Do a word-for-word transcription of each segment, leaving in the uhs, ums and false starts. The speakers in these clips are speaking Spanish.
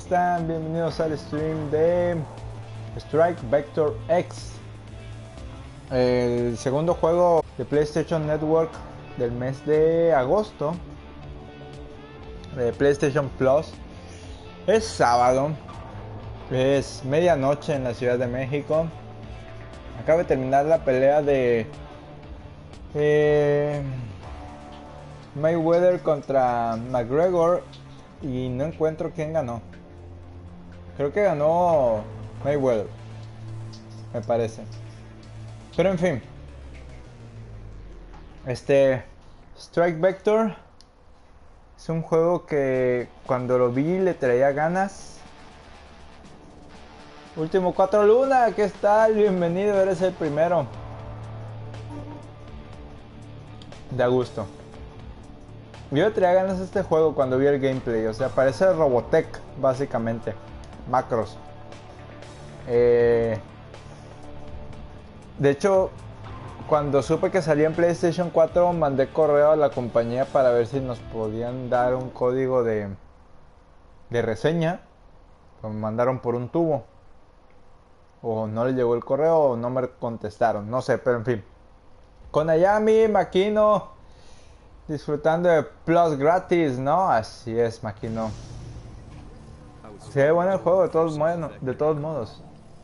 están? Bienvenidos al stream de Strike Vector X, el segundo juego de PlayStation Network del mes de agosto, de PlayStation Plus. Es sábado, es medianoche en la Ciudad de México. Acaba de terminar la pelea de eh, Mayweather contra McGregor y no encuentro quién ganó. Creo que ganó Mayweather, me parece. Pero en fin, este Strike Vector es un juego que cuando lo vi le traía ganas. Último cuatro Luna, ¿qué tal? Bienvenido, eres el primero. Da gusto. Yo le traía ganas a este juego cuando vi el gameplay. O sea, parece Robotech, básicamente. Macros. Eh, de hecho, cuando supe que salía en PlayStation cuatro, mandé correo a la compañía para ver si nos podían dar un código de, de reseña. Me mandaron por un tubo. O no le llegó el correo o no me contestaron. No sé, pero en fin. Konayami, Makino. Disfrutando de Plus gratis, ¿no? Así es, Makino. Se ve bueno el juego de todos, modos, de todos modos.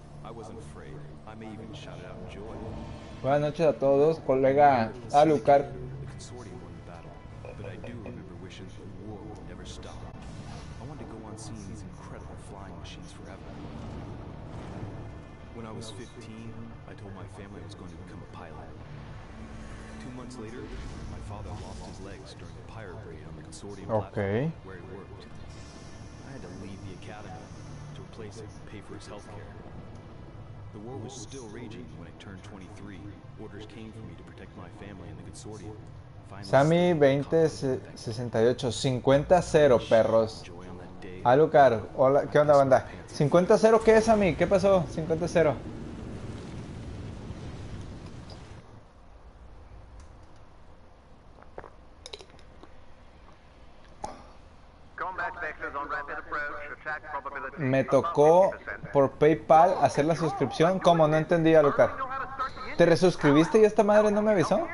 Buenas noches a todos, colega Alucard. Ok. The war was still raging when I turned twenty-three. Orders came for me to protect my family and the consortium. Sammy veinte sesenta y ocho, cincuenta cero, perros. Alucard, hola, ¿qué onda, banda? cincuenta cero, ¿qué es, Sammy? ¿Qué pasó? cincuenta cero. Me tocó por PayPal hacer la suscripción. ¿Cómo? No entendí, Alucard. ¿Te resuscribiste y esta madre no me avisó?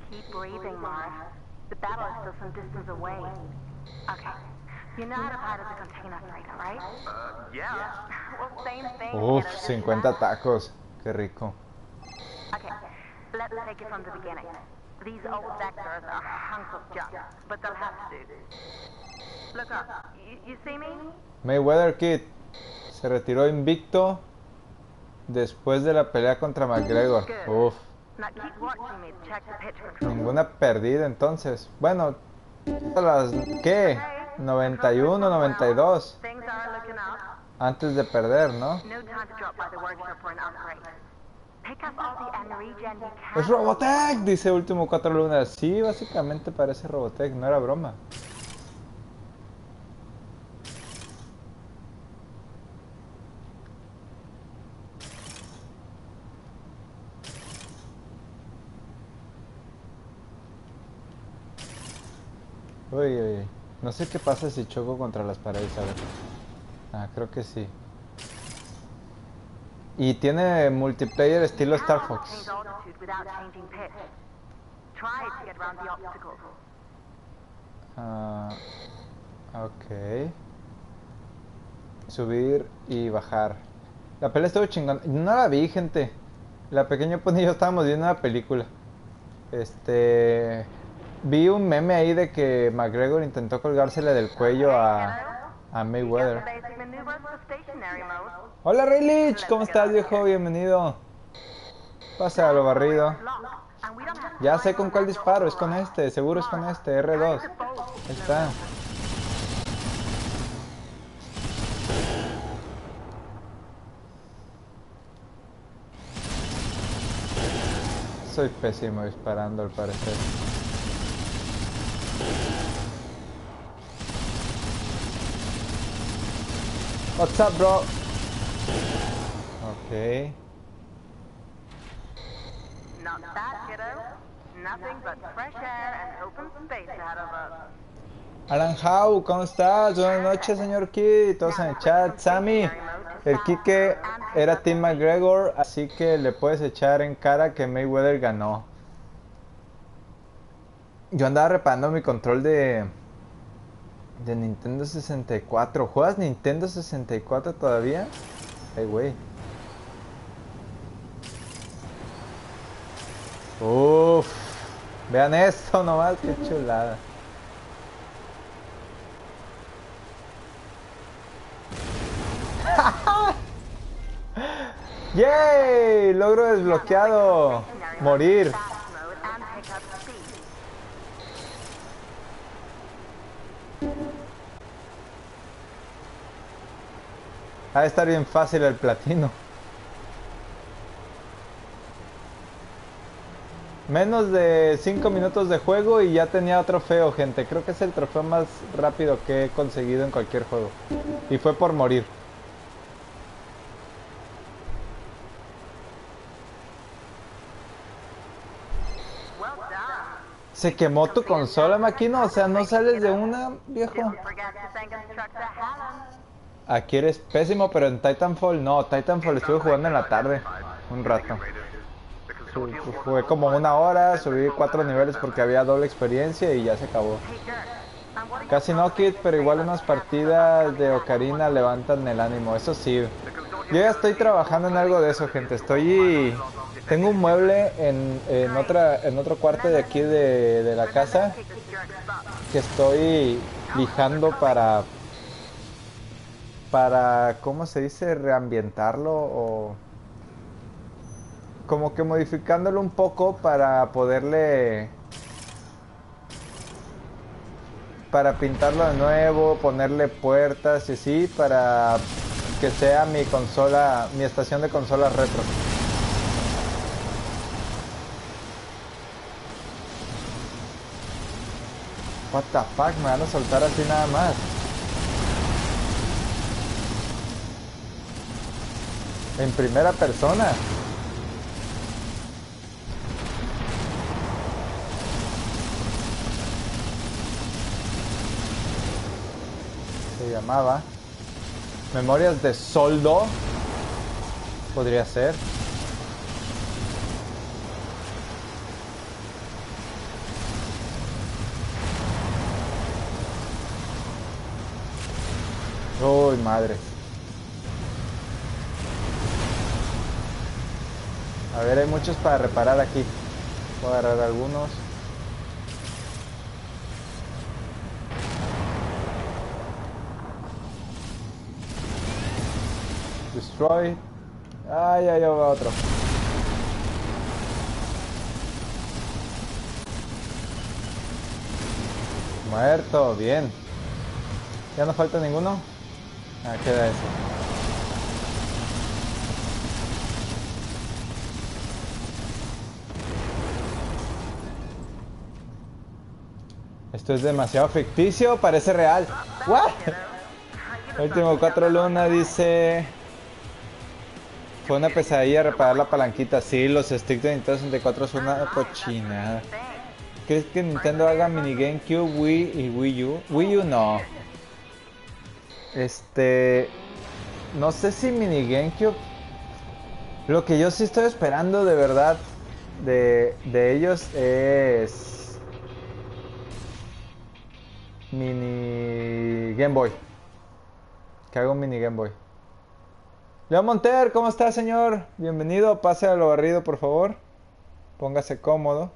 Uf, cincuenta tacos. Qué rico. Mayweather Kid se retiró invicto después de la pelea contra McGregor. Uf. Ninguna perdida entonces. Bueno, las ¿qué? noventa y uno, noventa y dos. Antes de perder, ¿no? Es Robotech, dice Último cuatro Lunas. Sí, básicamente parece Robotech, no era broma. Uy, uy, uy. No sé qué pasa si choco contra las paredes, a ver. Ah, creo que sí. Y tiene multiplayer estilo Star Fox. Ah, ok. Subir y bajar. La pelea estuvo chingón. No la vi, gente. La pequeña Pony y yo estábamos viendo una película. Este... Vi un meme ahí de que McGregor intentó colgársele del cuello a, a Mayweather. Hola Raylich, ¿cómo estás, viejo? Bienvenido. Pasa a lo barrido. Ya sé con cuál disparo, es con este, seguro es con este, R dos. Ahí está. Soy pésimo disparando al parecer. What's up, bro? Okay. Not bad, kiddo. Nothing but fresh air and open space ahead of us. Alan Howe, ¿cómo estás? Buenas noches, señor Ki. Todos en el chat. Sammy, el Kike era Tim McGregor, así que le puedes echar en cara que Mayweather ganó. Yo andaba reparando mi control de, de Nintendo sesenta y cuatro. ¿Juegas Nintendo sesenta y cuatro todavía? Ay, güey. Uff. Vean esto nomás, qué chulada. ¡Yay! Logro desbloqueado. Morir. Ha de estar bien fácil el platino. Menos de cinco minutos de juego y ya tenía trofeo, gente. Creo que es el trofeo más rápido que he conseguido en cualquier juego. Y fue por morir. ¿Se quemó tu consola, Maquino? O sea, ¿no sales de una, viejo? Aquí eres pésimo, pero en Titanfall no. Titanfall estuve jugando en la tarde. Un rato. Fue como una hora, subí cuatro niveles porque había doble experiencia y ya se acabó. Casi no, Kid, pero igual unas partidas de Ocarina levantan el ánimo, eso sí. Yo ya estoy trabajando en algo de eso, gente. Estoy... Tengo un mueble en, en, otra, en otro cuarto de aquí de, de la casa que estoy lijando para... Para, ¿cómo se dice? Reambientarlo o... Como que modificándolo un poco para poderle... Para pintarlo de nuevo, ponerle puertas y así, para que sea mi consola, mi estación de consolas retro. What the fuck, me van a soltar así nada más. En primera persona. Se llamaba Memorias de Soldo. Podría ser. Uy, madre. A ver, hay muchos para reparar aquí. Voy a agarrar algunos. Destroy. Ah, ya, ya va otro. Muerto, bien. ¿Ya no falta ninguno? Ah, queda ese. Esto es demasiado ficticio, parece real. ¿What? Último cuatro Luna dice... Fue una pesadilla reparar la palanquita. Sí, los sticks de Nintendo sesenta y cuatro son una cochinada. ¿Crees que Nintendo haga mini GameCube, Wii y Wii U? Wii U no. Este... No sé si mini GameCube... Lo que yo sí estoy esperando de verdad de, de ellos es... Mini Game Boy. Que haga un mini Game Boy. León Monter, ¿cómo está, señor? Bienvenido, pase a lo barrido, por favor. Póngase cómodo.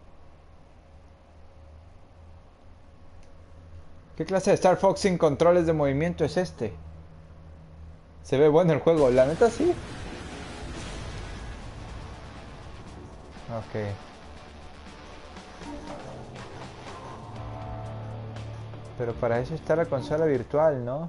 ¿Qué clase de Star Fox sin controles de movimiento es este? Se ve bueno el juego, la neta sí. Ok. Pero para eso está la consola virtual, ¿no?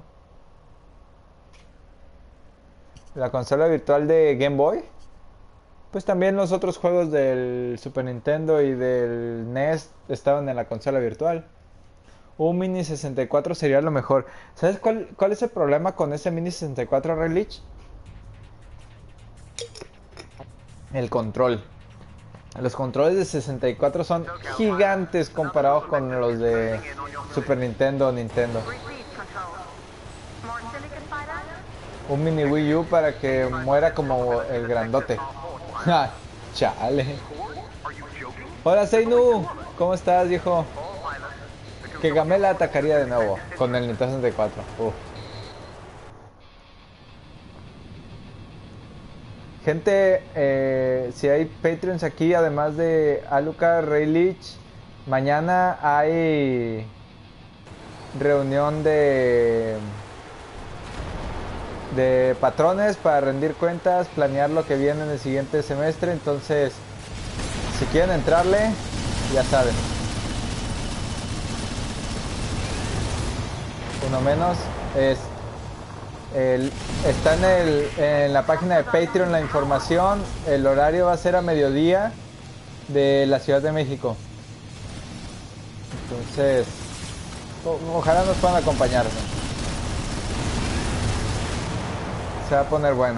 La consola virtual de Game Boy. Pues también los otros juegos del Super Nintendo y del N E S estaban en la consola virtual. Un Mini sesenta y cuatro sería lo mejor. ¿Sabes cuál, cuál es el problema con ese Mini sesenta y cuatro, Relich? El control. Los controles de sesenta y cuatro son gigantes comparados con los de Super Nintendo o Nintendo. Un mini Wii U para que muera como el grandote. Ja, chale. Hola Seinu, ¿cómo estás, viejo? Que Gamela atacaría de nuevo con el Nintendo sesenta y cuatro. Uf. Gente, eh, si hay Patreons aquí, además de Alucard, Ray Lich, mañana hay reunión de de patrones para rendir cuentas, planear lo que viene en el siguiente semestre. Entonces, si quieren entrarle, ya saben. Uno menos es el, está en, el, en la página de Patreon la información. El horario va a ser a mediodía de la Ciudad de México. Entonces, o, ojalá nos puedan acompañar. Se va a poner bueno.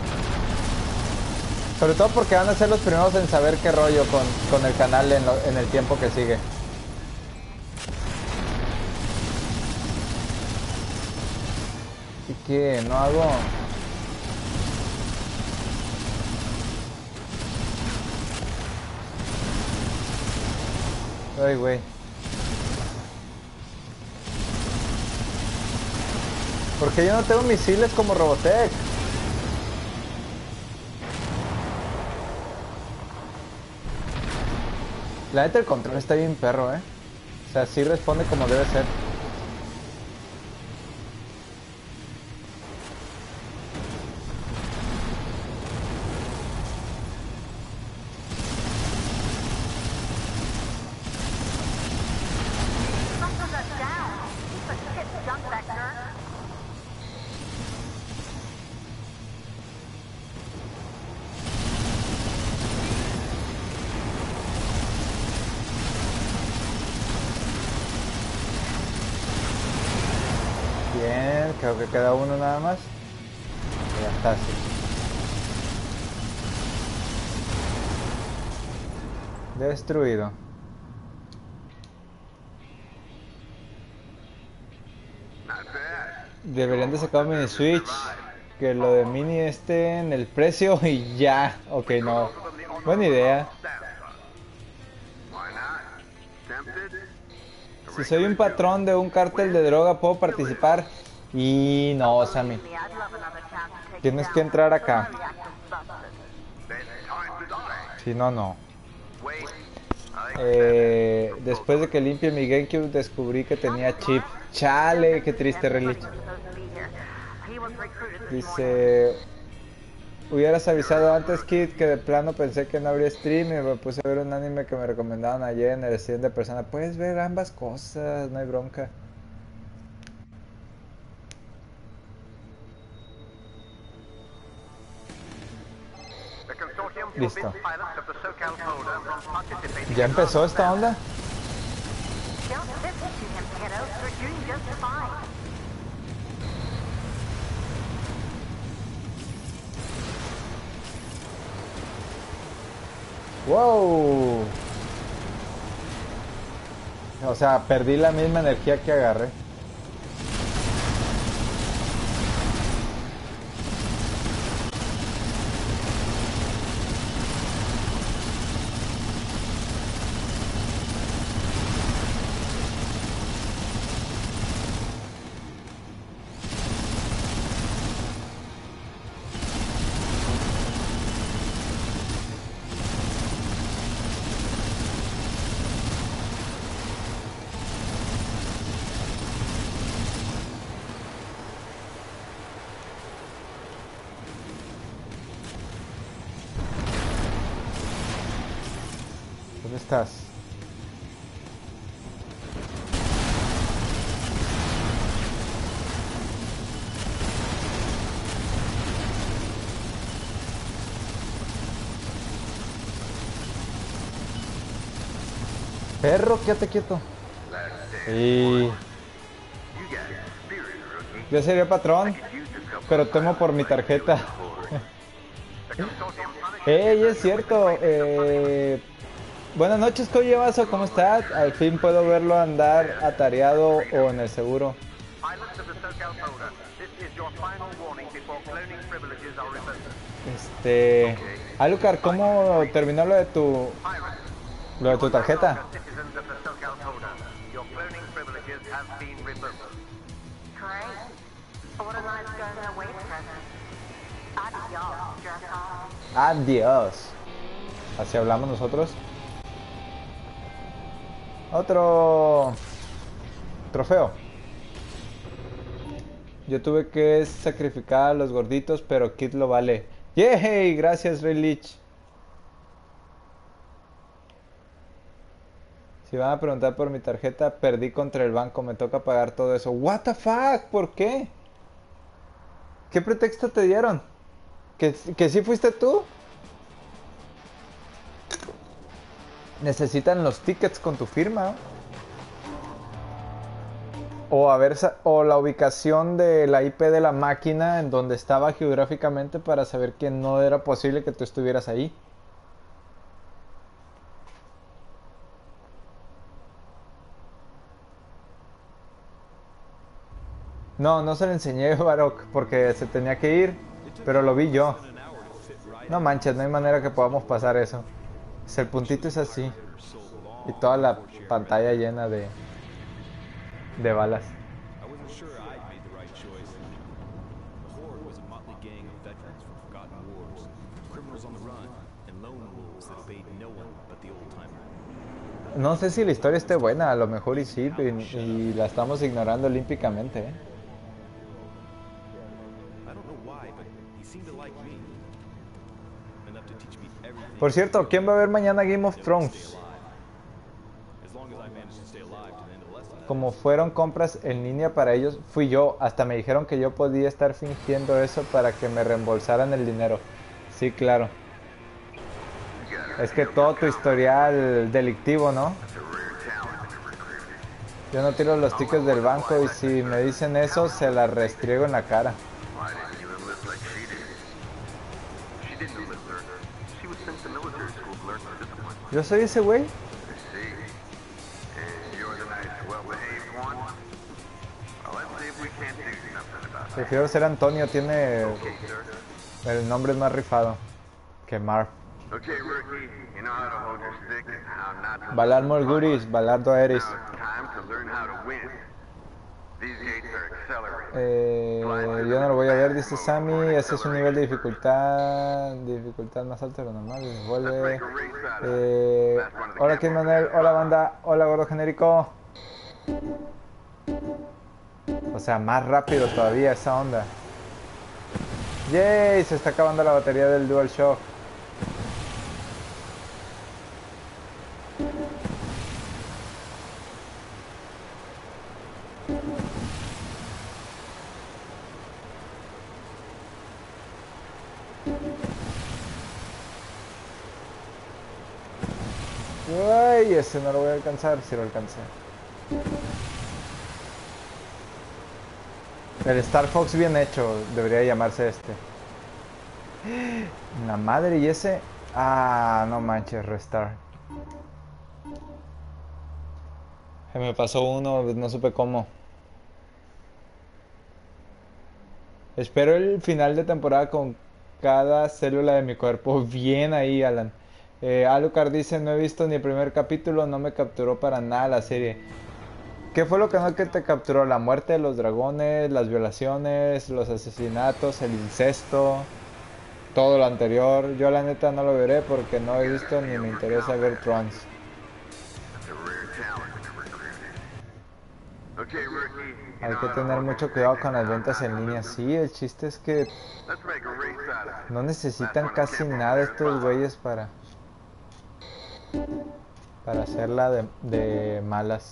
Sobre todo porque van a ser los primeros en saber qué rollo con, con el canal en, lo, en el tiempo que sigue. Así que no hago... Ay, güey. Porque yo no tengo misiles como Robotech. La neta, el control está bien perro, eh. O sea, sí responde como debe ser. Bien, creo que queda uno nada más. Y ya está, sí. Destruido. Deberían de sacar un mini Switch. Que lo de mini esté en el precio y ya. Ok, no. Buena idea. Si soy un patrón de un cártel de droga, ¿puedo participar? Y no, Sammy. Tienes que entrar acá. Si no, no. Eh, después de que limpie mi GameCube, descubrí que tenía chip. Chale, qué triste, Relich. Dice... Hubieras avisado antes, Kid, que de plano pensé que no habría stream y me puse a ver un anime que me recomendaban ayer en el stream de persona. Puedes ver ambas cosas, no hay bronca. Listo. ¿Ya empezó esta onda? Wow. O sea, perdí la misma energía que agarré. ¿Dónde estás? Perro, quédate quieto. Y... Yo sería patrón, pero temo por mi tarjeta. ¡Ey, es cierto! Eh, buenas noches, Koyevazo, ¿cómo estás? Al fin puedo verlo andar atareado o en el seguro. Este... Alucard, ¿cómo terminó lo de tu... lo de tu tarjeta? Adiós. Así hablamos nosotros. Otro trofeo. Yo tuve que sacrificar a los gorditos, pero Kid lo vale. ¡Yay! Gracias, Ray Lich. Si van a preguntar por mi tarjeta, perdí contra el banco. Me toca pagar todo eso. ¿What the fuck? ¿Por qué? ¿Qué pretexto te dieron? ¿Que, que sí fuiste tú? Necesitan los tickets con tu firma. O, a ver, o la ubicación de la I P de la máquina en donde estaba geográficamente para saber que no era posible que tú estuvieras ahí. No, no se lo enseñé a Barok porque se tenía que ir, pero lo vi yo. No manches, no hay manera que podamos pasar eso. El puntito es así. Y toda la pantalla llena de, de balas. No sé si la historia esté buena, a lo mejor y sí, y, y la estamos ignorando olímpicamente, ¿eh? Por cierto, ¿quién va a ver mañana Game of Thrones? Como fueron compras en línea para ellos, fui yo. Hasta me dijeron que yo podía estar fingiendo eso para que me reembolsaran el dinero. Sí, claro. Es que todo tu historial delictivo, ¿no? Yo no tiro los tickets del banco y si me dicen eso, se la restriego en la cara. ¿Yo soy ese güey? Prefiero ser Antonio, tiene el nombre más rifado que Marv. Valar Morguris, Valardo Eris. Eh, yo no lo voy a ver, dice Sammy. Ese es un nivel de dificultad dificultad más alto de lo normal. Vuelve. Eh, hola, Kid Manuel. Hola, banda. Hola, gordo genérico. O sea, más rápido todavía esa onda. Yay, se está acabando la batería del DualShock. Ay, ese no lo voy a alcanzar, si lo alcancé. El Star Fox bien hecho, debería llamarse este. La madre, y ese... Ah, no manches, Restart. Se me pasó uno, no supe cómo. Espero el final de temporada con cada célula de mi cuerpo bien ahí, Alan. Eh, Alucard dice, no he visto ni el primer capítulo, no me capturó para nada la serie. ¿Qué fue lo que no que te capturó? La muerte de los dragones, las violaciones, los asesinatos, el incesto, todo lo anterior. Yo la neta no lo veré porque no he visto ni me interesa ver Trons. Hay que tener mucho cuidado con las ventas en línea. Sí, el chiste es que no necesitan casi nada estos güeyes para para hacerla de, de malas.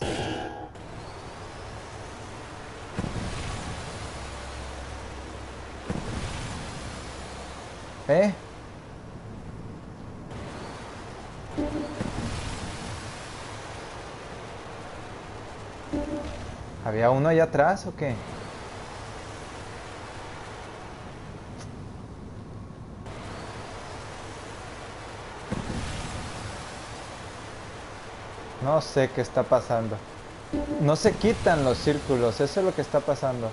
¿Eh? ¿Había uno allá atrás o qué? No sé qué está pasando. No se quitan los círculos, eso es lo que está pasando.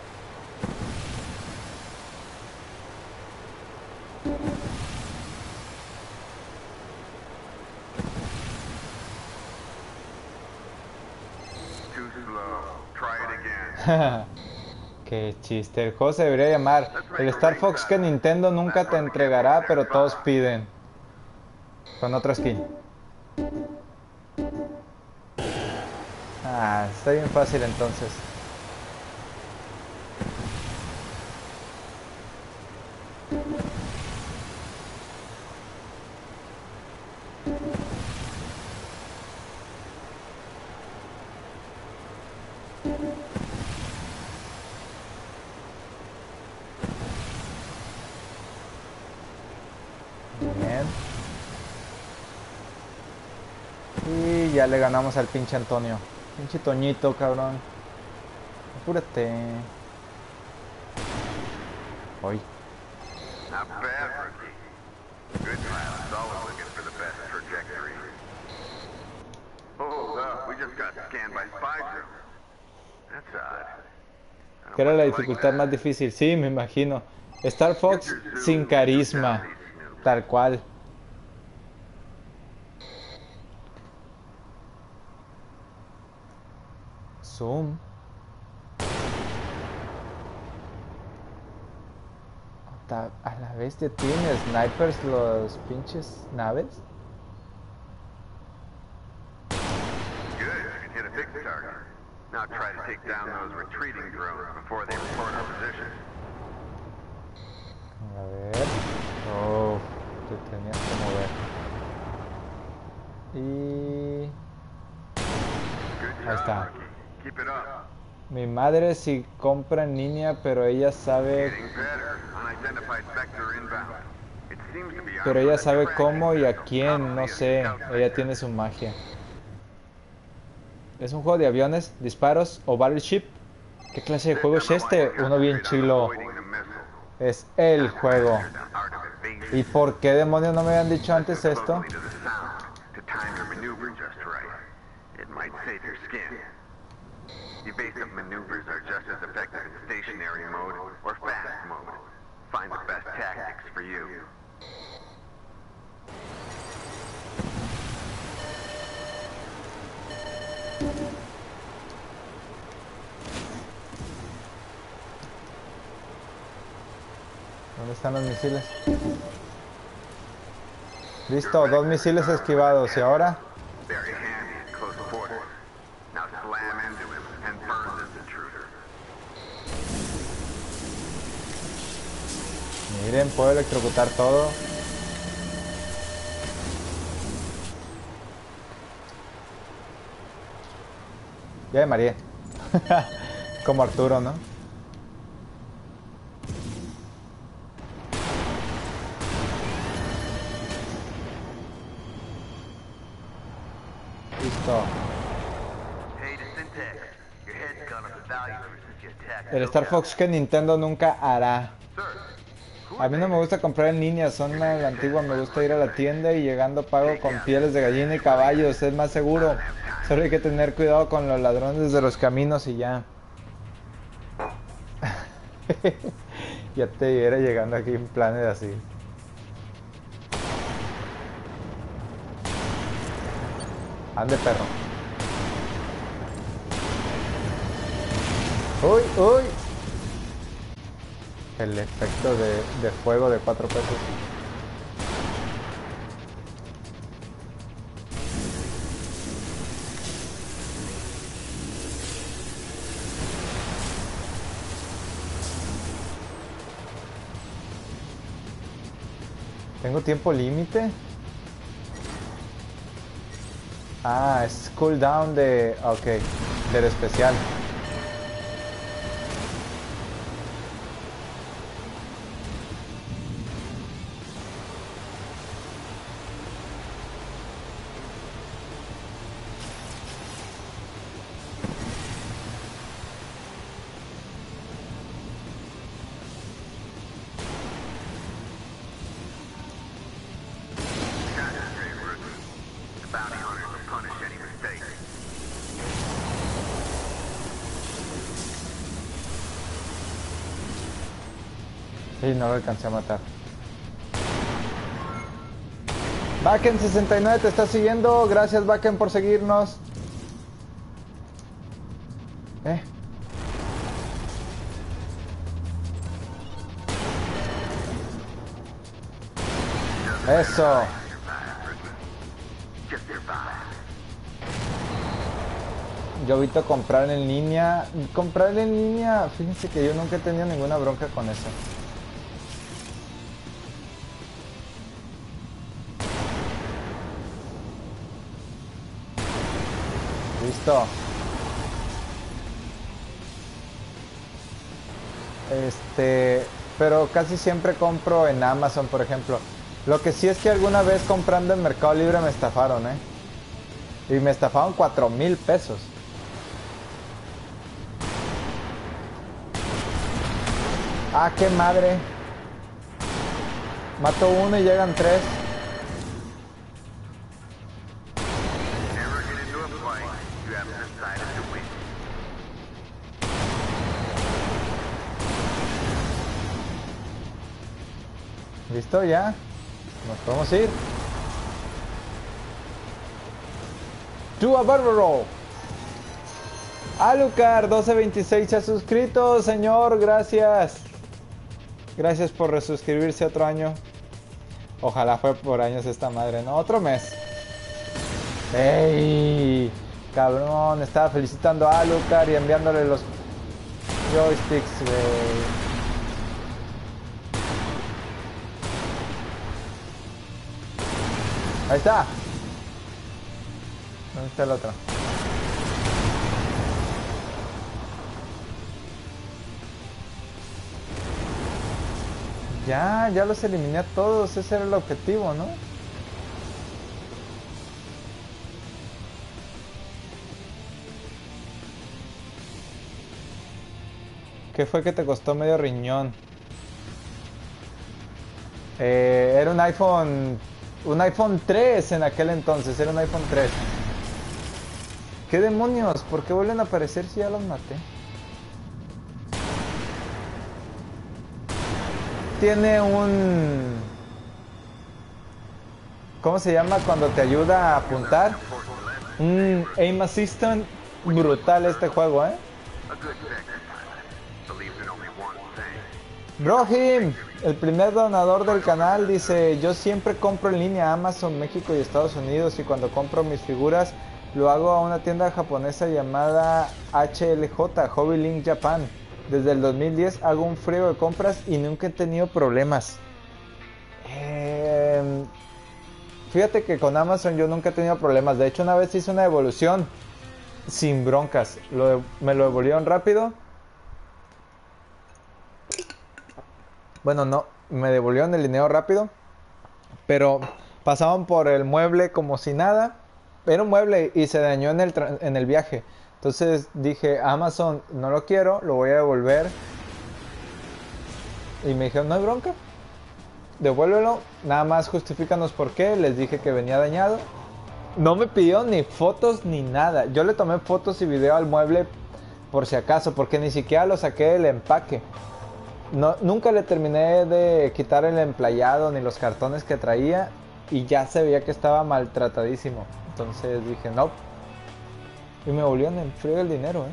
Too slow. Try it again. Qué chiste. El juego se debería llamar el Star Fox que Nintendo nunca te entregará, pero todos piden. Con otra skin. Ah, está bien fácil entonces. Bien. Y ya le ganamos al pinche Antonio. Pinche Toñito, cabrón. Apúrate. Hoy. Not bad, rookie. Good times. Always looking for the best trajectory. Hold up. We just got scanned by spy drones. That's odd. I don't ¿Qué era la like dificultad that. más difícil? Sí, me imagino. Star Fox sin carisma. Tal cual. Zoom. Ta- A la bestia, ¿tienen snipers los pinches naves? Good. You can hit a big target. Now try to take down those retreating drones before they report our position. A ver. Oh, te tenías que mover. Y... Good Ahí job, está. rookie. Keep it up. Mi madre sí compra en línea, pero ella sabe... Getting better. Unidentified vector inbound. It seems to be Pero armed ella with a sabe tracking cómo y a system, quién, no probably a sé. stealth Ella vector. tiene su magia. ¿Es un juego de aviones, disparos o battleship? ¿Qué clase de juego es este? Uno bien chilo. Es el juego. ¿Y por qué demonios no me habían dicho antes esto? Evasive maneuvers are just as effective in stationary mode or fast mode. Find the best tactics for you. ¿Dónde están los misiles? Listo, dos misiles esquivados. ¿Y ahora? Very handy at close quarters. Now slam into him and burn this intruder. Miren, puedo electrocutar todo. Ya me mareé. Como Arturo, ¿no? Listo. Hey to Syntax, your head's gone up the value ever since you attacked. El Star Fox que Nintendo nunca hará. Sir, who A mí no me gusta comprar en línea, son a la antigua, me gusta ir a la tienda y llegando pago con pieles de gallina y caballos, es más seguro. Solo hay que tener cuidado con los ladrones de los caminos y ya. Ya te viera llegando aquí en planes así. Ande, perro. Uy, uy. El efecto de, de fuego de cuatro pesos. ¿Tengo tiempo límite? Ah, es cooldown de... Ok, del especial. Y no lo alcancé a matar. Baken sesenta y nueve te está siguiendo. Gracias, Baken, por seguirnos. Eh. Eso. Yo evito comprar en línea. Comprar en línea, fíjense que yo nunca he tenido ninguna bronca con eso. Listo. Este, pero casi siempre compro en Amazon, por ejemplo. Lo que sí es que alguna vez comprando en Mercado Libre me estafaron, ¿eh? Y me estafaron cuatro mil pesos. Ah, qué madre. Mato uno y llegan tres. ¿Listo ya? Nos podemos ir. To a Bárbaro. Alucard doce veintiséis se ha suscrito, señor, gracias. Gracias por resuscribirse otro año. Ojalá fue por años esta madre, ¿no? Otro mes. ¡Ey! Cabrón, estaba felicitando a Alucard y enviándole los joysticks, güey. Ahí está. ¿Dónde está el otro? Ya, ya los eliminé a todos. Ese era el objetivo, ¿no? ¿Qué fue que te costó medio riñón? Eh, era un iPhone... Un iPhone tres en aquel entonces, era un iPhone tres. ¿Qué demonios? ¿Por qué vuelven a aparecer si ya los maté? Tiene un... ¿Cómo se llama cuando te ayuda a apuntar? Un aim assistant brutal este juego, ¿eh? Brohim, el primer donador del canal, dice: yo siempre compro en línea Amazon, México y Estados Unidos, y cuando compro mis figuras lo hago a una tienda japonesa llamada H L J, Hobby Link Japan. Desde el dos mil diez hago un frío de compras y nunca he tenido problemas. Eh, fíjate que con Amazon yo nunca he tenido problemas. De hecho, una vez hice una devolución sin broncas. Lo, me lo devolvieron rápido. Bueno, no, me devolvieron el dinero rápido, pero pasaban por el mueble como si nada. Era un mueble y se dañó en el, en el viaje. Entonces dije: Amazon, no lo quiero, lo voy a devolver. Y me dijeron: no hay bronca, devuélvelo, nada más justifícanos por qué. Les dije que venía dañado. No me pidió ni fotos ni nada. Yo le tomé fotos y video al mueble por si acaso, porque ni siquiera lo saqué del empaque. No, nunca le terminé de quitar el emplayado ni los cartones que traía, y ya se veía que estaba maltratadísimo. Entonces dije: no. Y me volvieron en frío el dinero,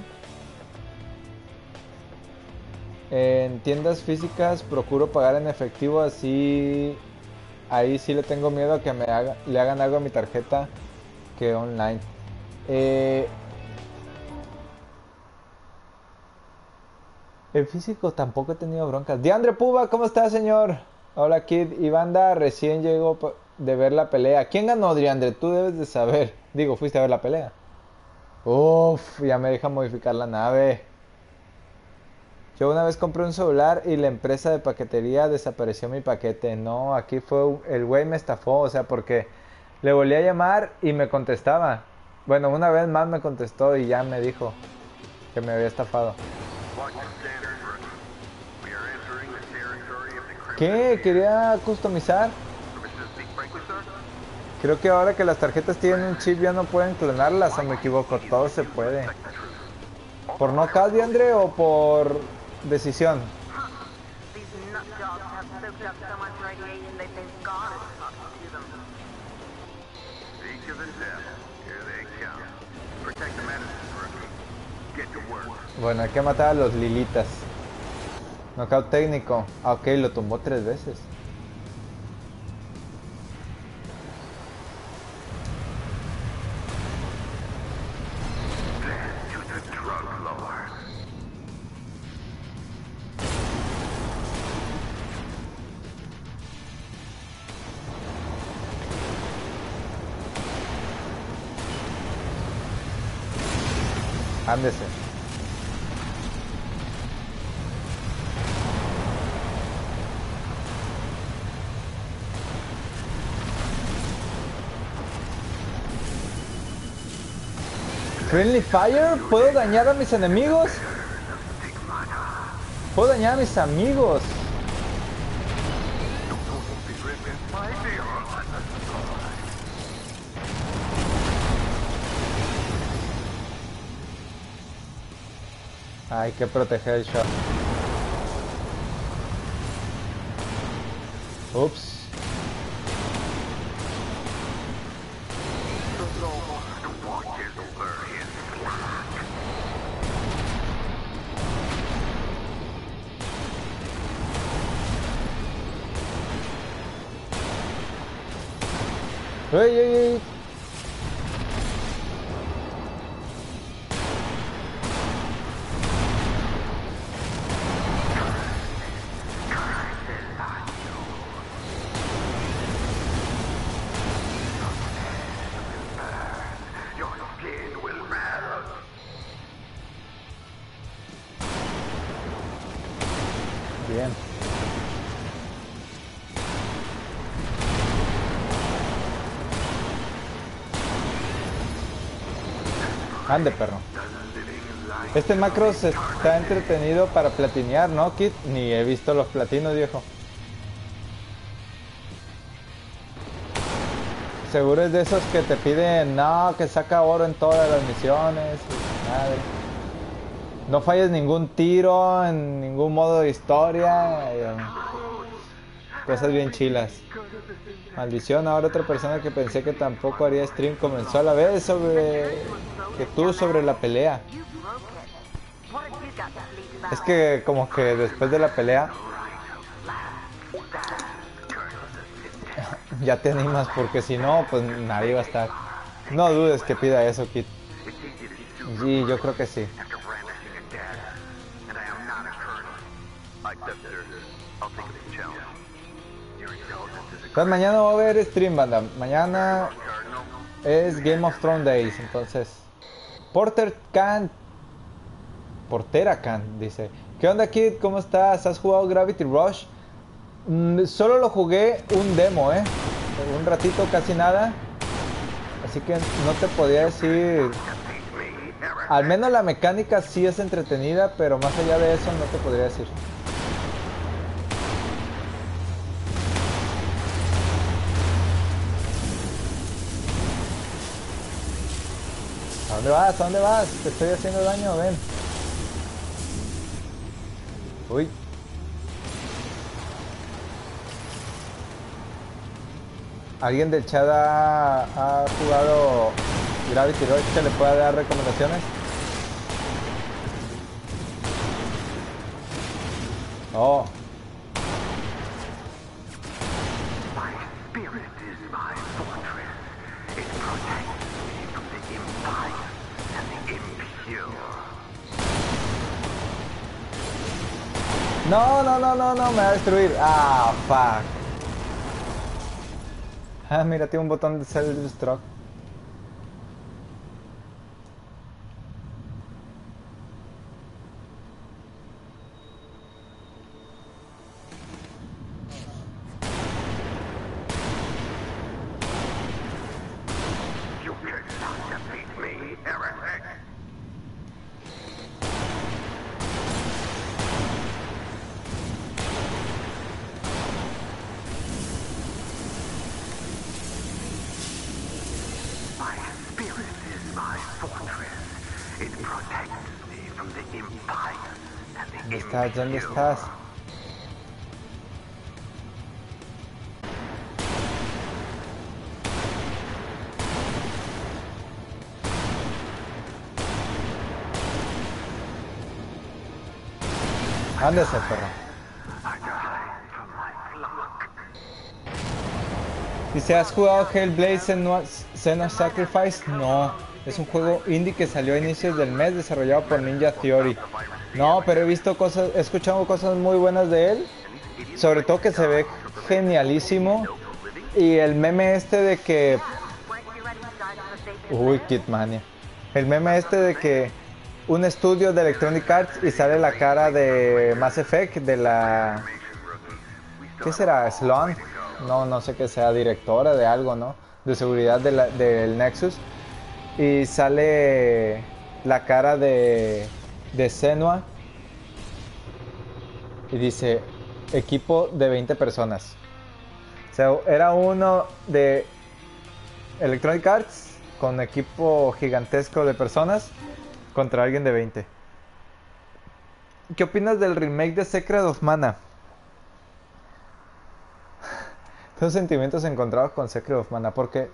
¿eh? En tiendas físicas procuro pagar en efectivo, así ahí sí le tengo miedo a que me haga, le hagan algo a mi tarjeta que online. Eh, En físico tampoco he tenido broncas. Diandre Puba, ¿cómo está, señor? Hola, Kid. Y banda, recién llegó de ver la pelea. ¿Quién ganó, Diandre? Tú debes de saber. Digo, fuiste a ver la pelea. Uf, ya me deja modificar la nave. Yo una vez compré un celular y la empresa de paquetería desapareció mi paquete. No, aquí fue... El güey me estafó, o sea, porque le volví a llamar y me contestaba. Bueno, una vez más me contestó y ya me dijo que me había estafado. ¿Qué? ¿Quería customizar? Creo que ahora que las tarjetas tienen un chip ya no pueden clonarlas, o me equivoco. Todo se puede. ¿Por knockout, Diandre, o por decisión? dogs have soaked up so much radiation they think God is talking to them. Speak of the devil. Here they come. Protect the medicine, rookie. Get to work. Bueno, hay que matar a los Lilitas. Knockout técnico. Ah, ok, lo tumbó tres veces. To the drug lord. Ándese. Friendly Fire, ¿puedo dañar a mis enemigos? Puedo dañar a mis amigos. Hay que proteger el shot. Ups. ¡Ey, ey, ey! Bien. Ande, perro. Este macro se está entretenido para platinear, ¿no, Kit? Ni he visto los platinos, viejo. Seguro es de esos que te piden, no, que saca oro en todas las misiones. Y madre. No falles ningún tiro, en ningún modo de historia. Y, um, cosas bien chilas. Maldición, ahora otra persona que pensé que tampoco haría stream comenzó a la vez sobre que tú sobre la pelea. Es que como que después de la pelea ya te animas, porque si no, pues nadie va a estar. No dudes que pida eso, Kit. Sí, yo creo que sí. Pues mañana va a haber stream, banda. Mañana es Game of Thrones Days, entonces. Porter Khan. Portera Khan dice: ¿qué onda, Kid? ¿Cómo estás? ¿Has jugado Gravity Rush? Mm, solo lo jugué un demo, eh. Un ratito, casi nada. Así que no te podía decir. Al menos la mecánica sí es entretenida, pero más allá de eso no te podría decir. ¿A dónde vas? ¿A dónde vas? Te estoy haciendo daño, ven. Uy. ¿Alguien del chat ha, ha jugado Gravity Rush que le pueda dar recomendaciones? Oh. No, no, no, no, no, me va a destruir. Ah, fuck. Ah, mira, tiene un botón de self-destruct. ¿Dónde estás? ¿Dónde estás? Ándese, perro. Dice, ¿has jugado Hellblade Senua, Senua Sacrifice? No. Es un juego indie que salió a inicios del mes, desarrollado por Ninja Theory. No, pero he visto cosas, he escuchado cosas muy buenas de él. Sobre todo que se ve genialísimo. Y el meme este de que... Uy, Kidmania. El meme este de que un estudio de Electronic Arts y sale la cara de Mass Effect, de la... ¿Qué será? ¿Sloan? No, no sé qué sea, directora de algo, ¿no? De seguridad de la, del Nexus. Y sale la cara de, de Senua. Y dice, equipo de veinte personas. O sea, era uno de Electronic Arts con equipo gigantesco de personas contra alguien de veinte. ¿Qué opinas del remake de Secret of Mana? Tengo sentimientos encontrados con Secret of Mana porque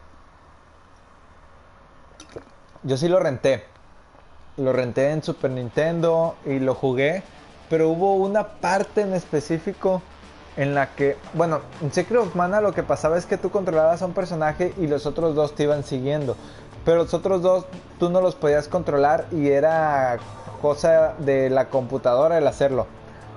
yo sí lo renté. Lo renté en Super Nintendo y lo jugué, pero hubo una parte en específico en la que, bueno, en Secret of Mana lo que pasaba es que tú controlabas a un personaje y los otros dos te iban siguiendo, pero los otros dos tú no los podías controlar y era cosa de la computadora el hacerlo.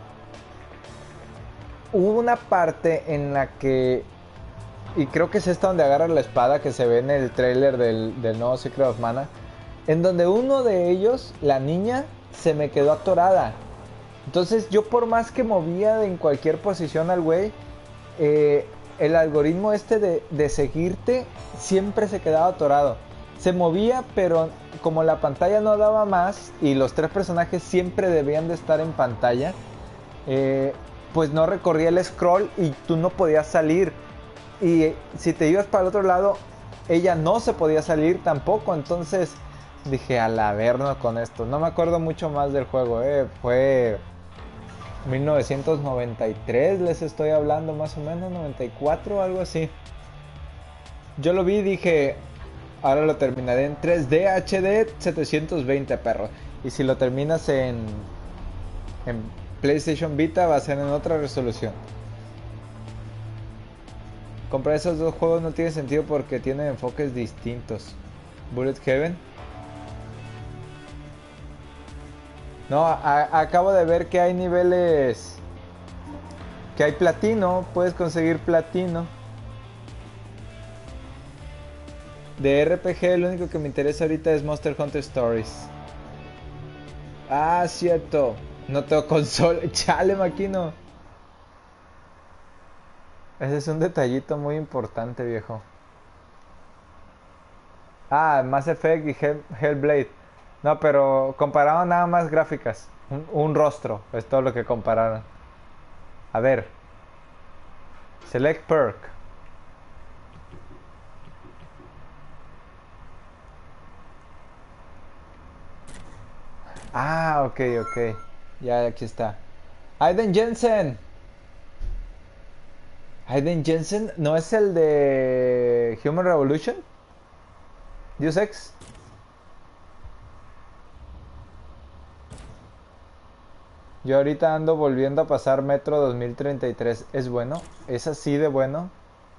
Hubo una parte en la que, y creo que es esta donde agarra la espada que se ve en el trailer del, del nuevo Secret of Mana, en donde uno de ellos, la niña, se me quedó atorada. Entonces yo por más que movía en cualquier posición al güey, eh, el algoritmo este de, de seguirte siempre se quedaba atorado. Se movía, pero como la pantalla no daba más y los tres personajes siempre debían de estar en pantalla, eh, pues no recorría el scroll y tú no podías salir. Y si te ibas para el otro lado, ella no se podía salir tampoco. Entonces dije, al averno con esto. No me acuerdo mucho más del juego, eh. Fue mil novecientos noventa y tres, les estoy hablando más o menos, noventa y cuatro, algo así. Yo lo vi y dije, ahora lo terminaré en tres D H D setecientos veinte, perro. Y si lo terminas en, en PlayStation Vita, va a ser en otra resolución. Comprar esos dos juegos no tiene sentido porque tienen enfoques distintos. Bullet Heaven. No, a, acabo de ver que hay niveles, que hay platino, puedes conseguir platino. De R P G lo único que me interesa ahorita es Monster Hunter Stories. Ah, cierto, no tengo consola, chale maquino. Ese es un detallito muy importante, viejo. Ah, Mass Effect y Hell, Hellblade. No, pero compararon nada más gráficas. Un, un rostro, es todo lo que compararon. A ver. Select perk. Ah, ok, ok. Ya aquí está. Aiden Jensen. Aiden Jensen, ¿no es el de Human Revolution? Deus Ex. Yo ahorita ando volviendo a pasar Metro dos mil treinta y tres. ¿Es bueno? ¿Es así de bueno?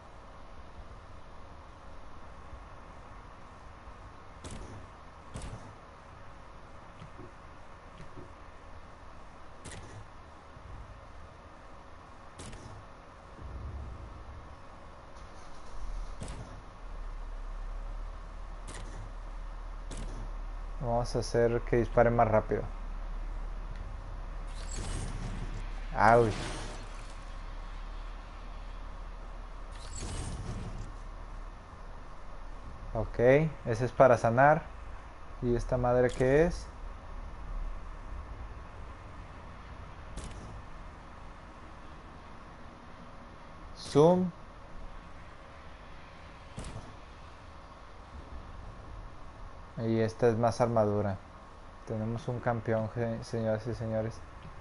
Vamos a hacer que dispare más rápido. Ay. Ok, ese es para sanar. ¿Y esta madre qué es? Zoom. Y esta es más armadura. Tenemos un campeón, señoras y señores.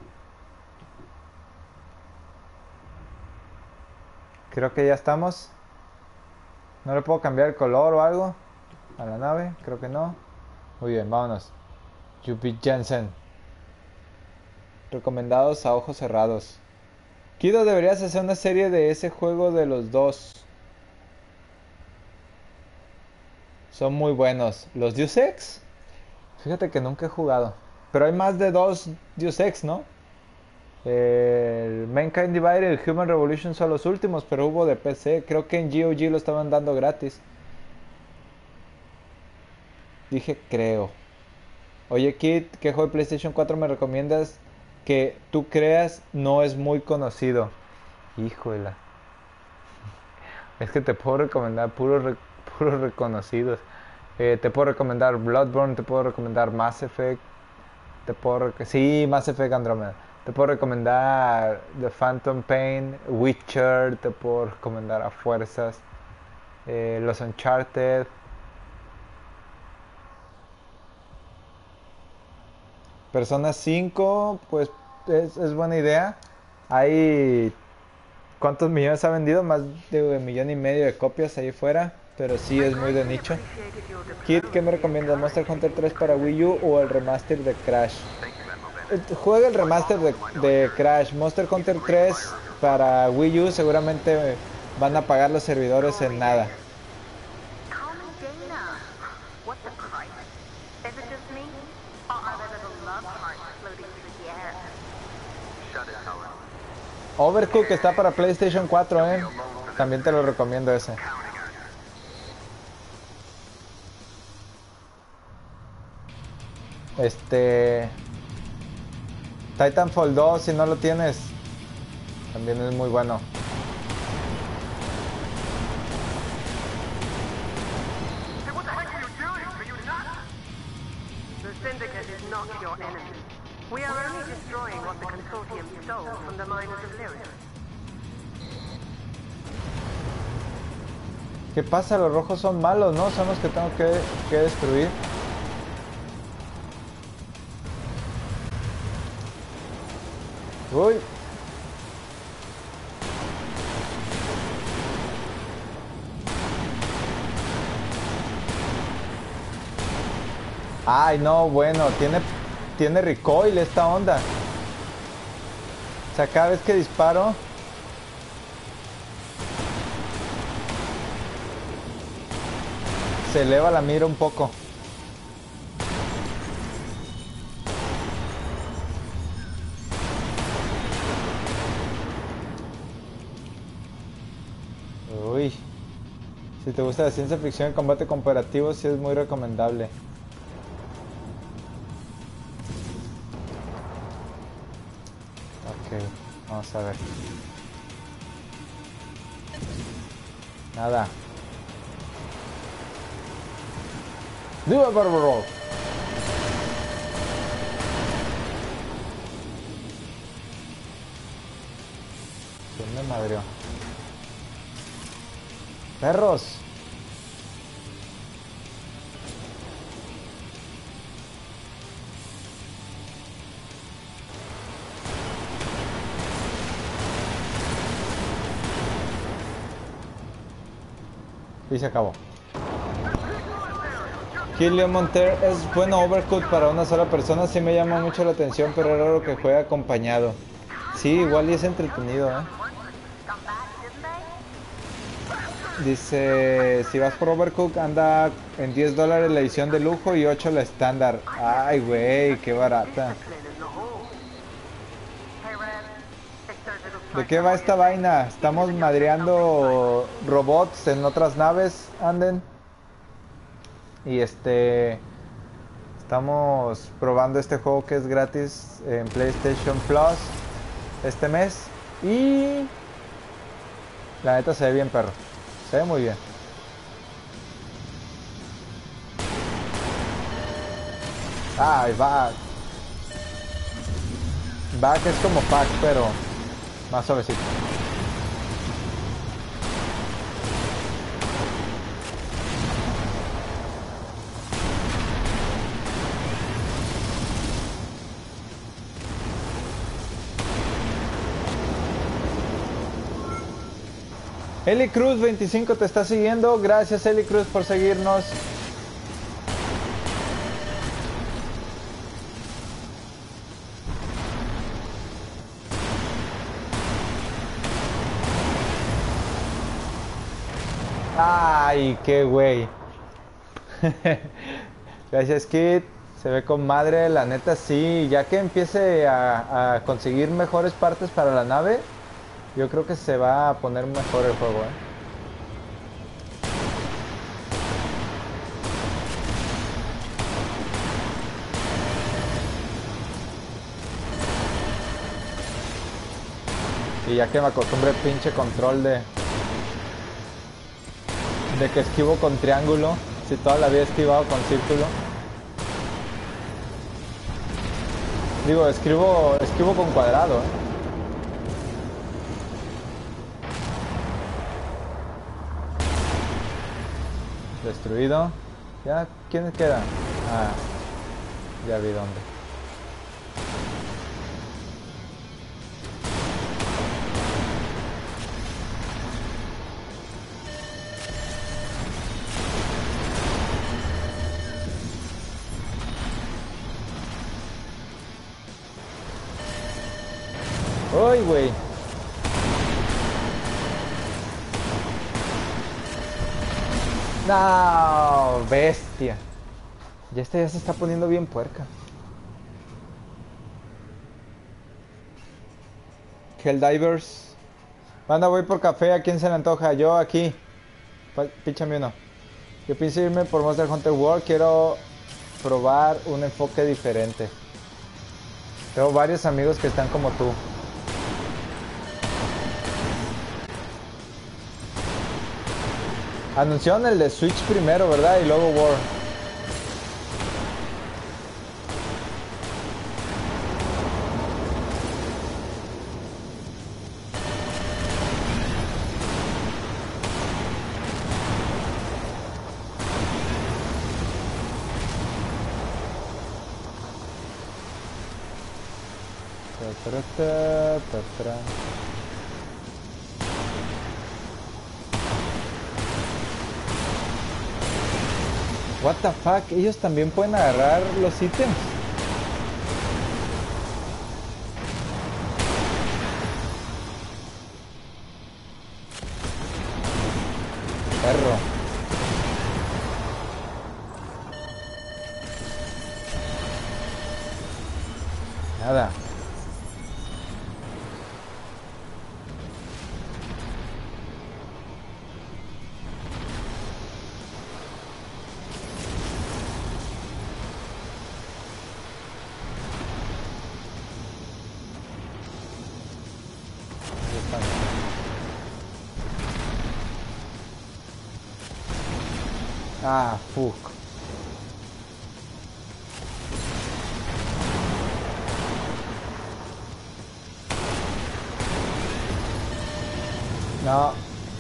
Creo que ya estamos. ¿No le puedo cambiar el color o algo a la nave? Creo que no. Muy bien, vámonos. Yuppie Jensen. recomendados a ojos cerrados. Kido, deberías hacer una serie de ese juego de los dos. Son muy buenos. ¿Los Deus Ex? Fíjate que nunca he jugado. Pero hay más de dos Deus Ex, ¿no? El Mankind Divided y el Human Revolution son los últimos, pero hubo de P C. Creo que en G O G lo estaban dando gratis. Dije creo. Oye, Kit, ¿qué juego de PlayStation cuatro me recomiendas que tú creas no es muy conocido? Híjole. Es que te puedo recomendar puros, re- puros reconocidos. Eh, te puedo recomendar Bloodborne, te puedo recomendar Mass Effect. Te puedo rec- sí, Mass Effect Andromeda. Te puedo recomendar The Phantom Pain, Witcher, te puedo recomendar a fuerzas. Eh, los Uncharted. Persona cinco, pues es, es buena idea. Hay... ¿Cuántos millones ha vendido? Más de un millón y medio de copias ahí fuera. Pero sí es muy de nicho. Kit, ¿qué me recomiendas? ¿Monster Hunter tres para Wii U o el remaster de Crash? Eh, Juega el remaster de, de Crash. Monster Hunter tres para Wii U seguramente van a pagar los servidores en nada. Call me Dana. What the Christ? Is it just me? Or are there little love hearts floating through the air? Shut it, Helen. Overcooked está para PlayStation cuatro, eh. También te lo recomiendo ese. Este... Titanfall dos, si no lo tienes, también es muy bueno. Hey, what the heck are you doing? Are you nuts? The Syndicate is not your enemy. We are only destroying what the Consortium stole from the miners of Lyria. ¿Qué pasa? Los rojos son malos, ¿no? Son los que tengo que, que destruir. Uy. Ay, no, bueno, tiene, tiene recoil esta onda. O sea, cada vez que disparo... se eleva la mira un poco. Uy. Si te gusta la ciencia ficción en combate cooperativo, sí es muy recomendable. Ok, vamos a ver. Nada. Do a barber roll. ¿Quién me madrió? ¡Perros! Y se acabó. Killian Monter es bueno Overcooked para una sola persona, sí me llama mucho la atención, pero es raro que juegue acompañado. Sí, igual y es entretenido, ¿eh? Dice, si vas por Overcooked anda en diez dólares la edición de lujo y ocho la estándar. Ay, güey, qué barata. ¿De qué va esta vaina? Estamos madreando robots en otras naves, anden. Y este... estamos probando este juego que es gratis en PlayStation Plus este mes. Y... la neta se ve bien, perro. Se ve muy bien. Ay, va. Va que es como pack, pero más suavecito. Eli Cruz veinticinco te está siguiendo. Gracias, Eli Cruz, por seguirnos. Ay, qué güey. Gracias, Kid. Se ve con madre, la neta sí. Ya que empiece a, a conseguir mejores partes para la nave, yo creo que se va a poner mejor el juego, ¿eh? Y ya que me acostumbré al pinche control de... De que esquivo con triángulo. Si toda la vida he esquivado con círculo. Digo, escribo, esquivo con cuadrado, ¿eh? Destruido. ¿Ya? ¿Quién queda? Ah, ya vi dónde. ¡Uy, güey! ¡No! ¡Bestia! Ya esta ya se está poniendo bien puerca. Helldivers. Banda, voy por café. ¿A quién se le antoja? Yo aquí. Píchame uno. Yo pienso irme por Monster Hunter World. Quiero probar un enfoque diferente. Tengo varios amigos que están como tú. Anunciaron el de Switch primero, ¿verdad? Y luego War. Ta, ta, ta, ta, ta. What the fuck, ellos también pueden agarrar los ítems. Perro. Nada. Ah, fuck. No.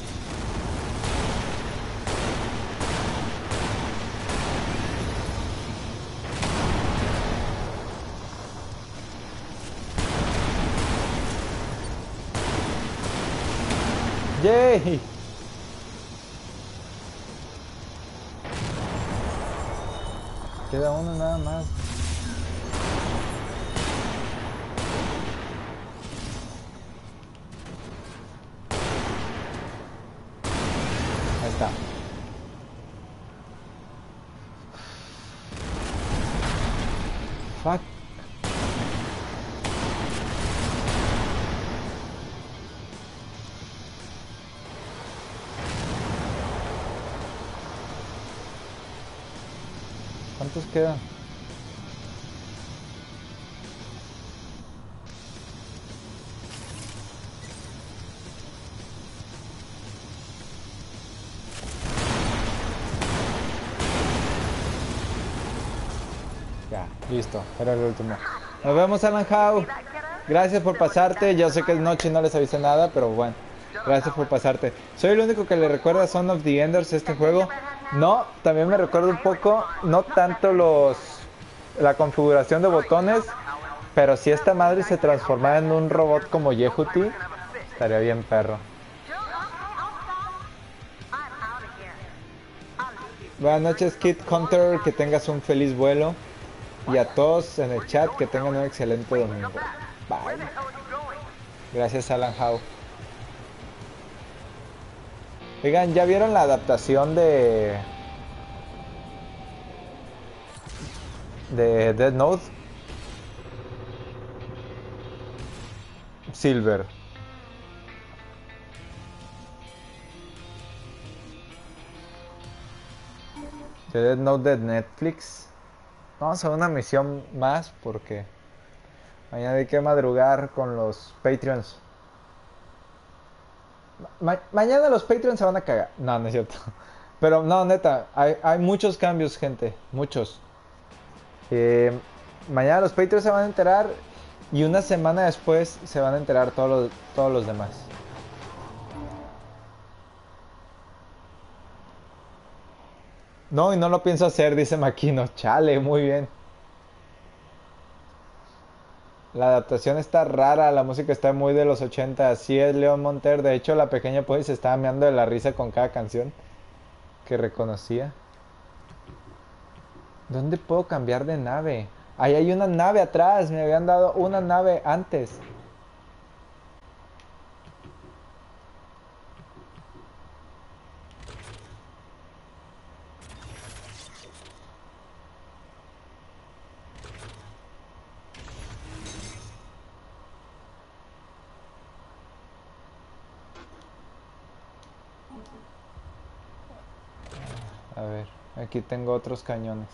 Yay. Queda uno nada más. Ahí está. Fuck. ¿Cuántos quedan? Ya, listo, era el último. Nos vemos, Alan Howe. Gracias por pasarte. Yo sé que es noche y no les avisé nada, pero bueno. Gracias por pasarte. Soy el único que le recuerda a Son of the Enders este juego. No, también me recuerda un poco, no tanto los la configuración de botones, pero si esta madre se transformara en un robot como Yehuti, estaría bien perro. Buenas noches, Kid Hunter, que tengas un feliz vuelo. Y a todos en el chat que tengan un excelente domingo. Bye. Gracias, Alan Howe. Oigan, ¿ya vieron la adaptación de... de Death Note? Silver. De Death Note de Netflix. Vamos a una misión más porque mañana hay que madrugar con los Patreons. Ma mañana los Patreons se van a cagar. No, no es cierto. Pero no, neta, hay, hay muchos cambios, gente. Muchos. Eh, mañana los Patreons se van a enterar y una semana después se van a enterar todos los, todos los demás. No, y no lo pienso hacer, dice Maquino. Chale, muy bien. La adaptación está rara, la música está muy de los ochenta. Así es, León Monter. De hecho, la pequeña Polly se estaba meando de la risa con cada canción que reconocía. ¿Dónde puedo cambiar de nave? Ahí hay una nave atrás. Me habían dado una nave antes. A ver, aquí tengo otros cañones.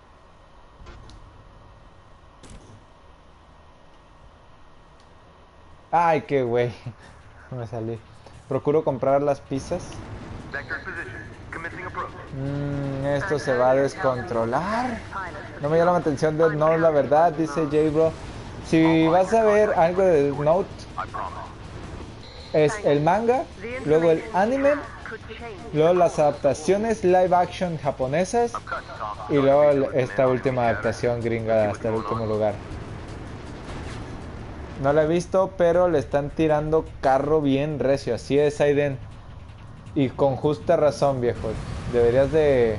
Ay, qué güey. Me salí. Procuro comprar las pizzas. Mmm, esto se va a descontrolar. No me llama la atención Death Note, la verdad, dice J-Bro. Si vas a ver algo de Death Note, es el manga, luego el anime, luego las adaptaciones live action japonesas y luego esta última adaptación gringa hasta el último lugar. No la he visto, pero le están tirando carro bien recio. Así es, Aiden. Y con justa razón, viejo. Deberías de...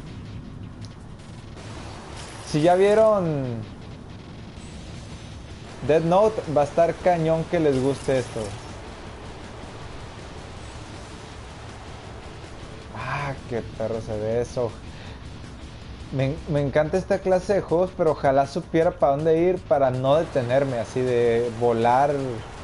Si ya vieron Death Note, va a estar cañón que les guste esto. Ah, qué perro se ve eso. Me, me encanta esta clase de juegos, pero ojalá supiera para dónde ir para no detenerme, así de volar.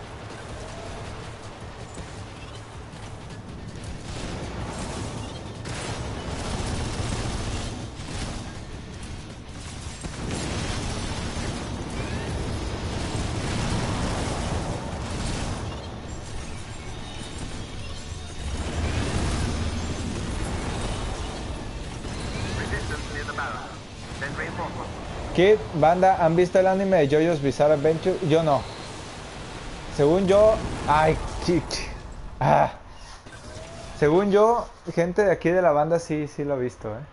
¿Qué banda han visto el anime de JoJo's Bizarre Adventure? Yo no. Según yo... Ay, chic. Ah. Según yo, gente de aquí de la banda sí, sí lo ha visto, ¿eh?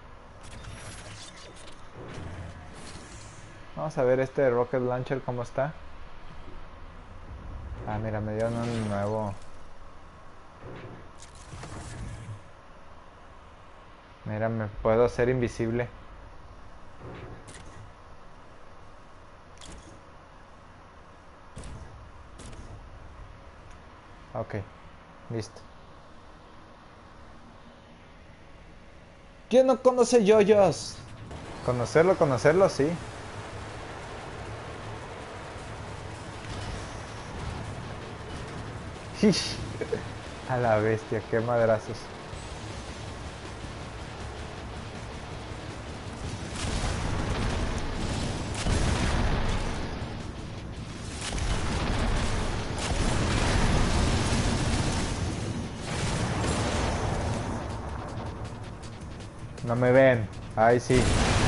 Vamos a ver este de Rocket Launcher cómo está. Ah, mira, me dieron un nuevo. Mira, me puedo hacer invisible. Ok, listo. ¿Quién no conoce JoJo's? Conocerlo, conocerlo, sí. A la bestia, qué madrazos. No me ven. Ahí sí.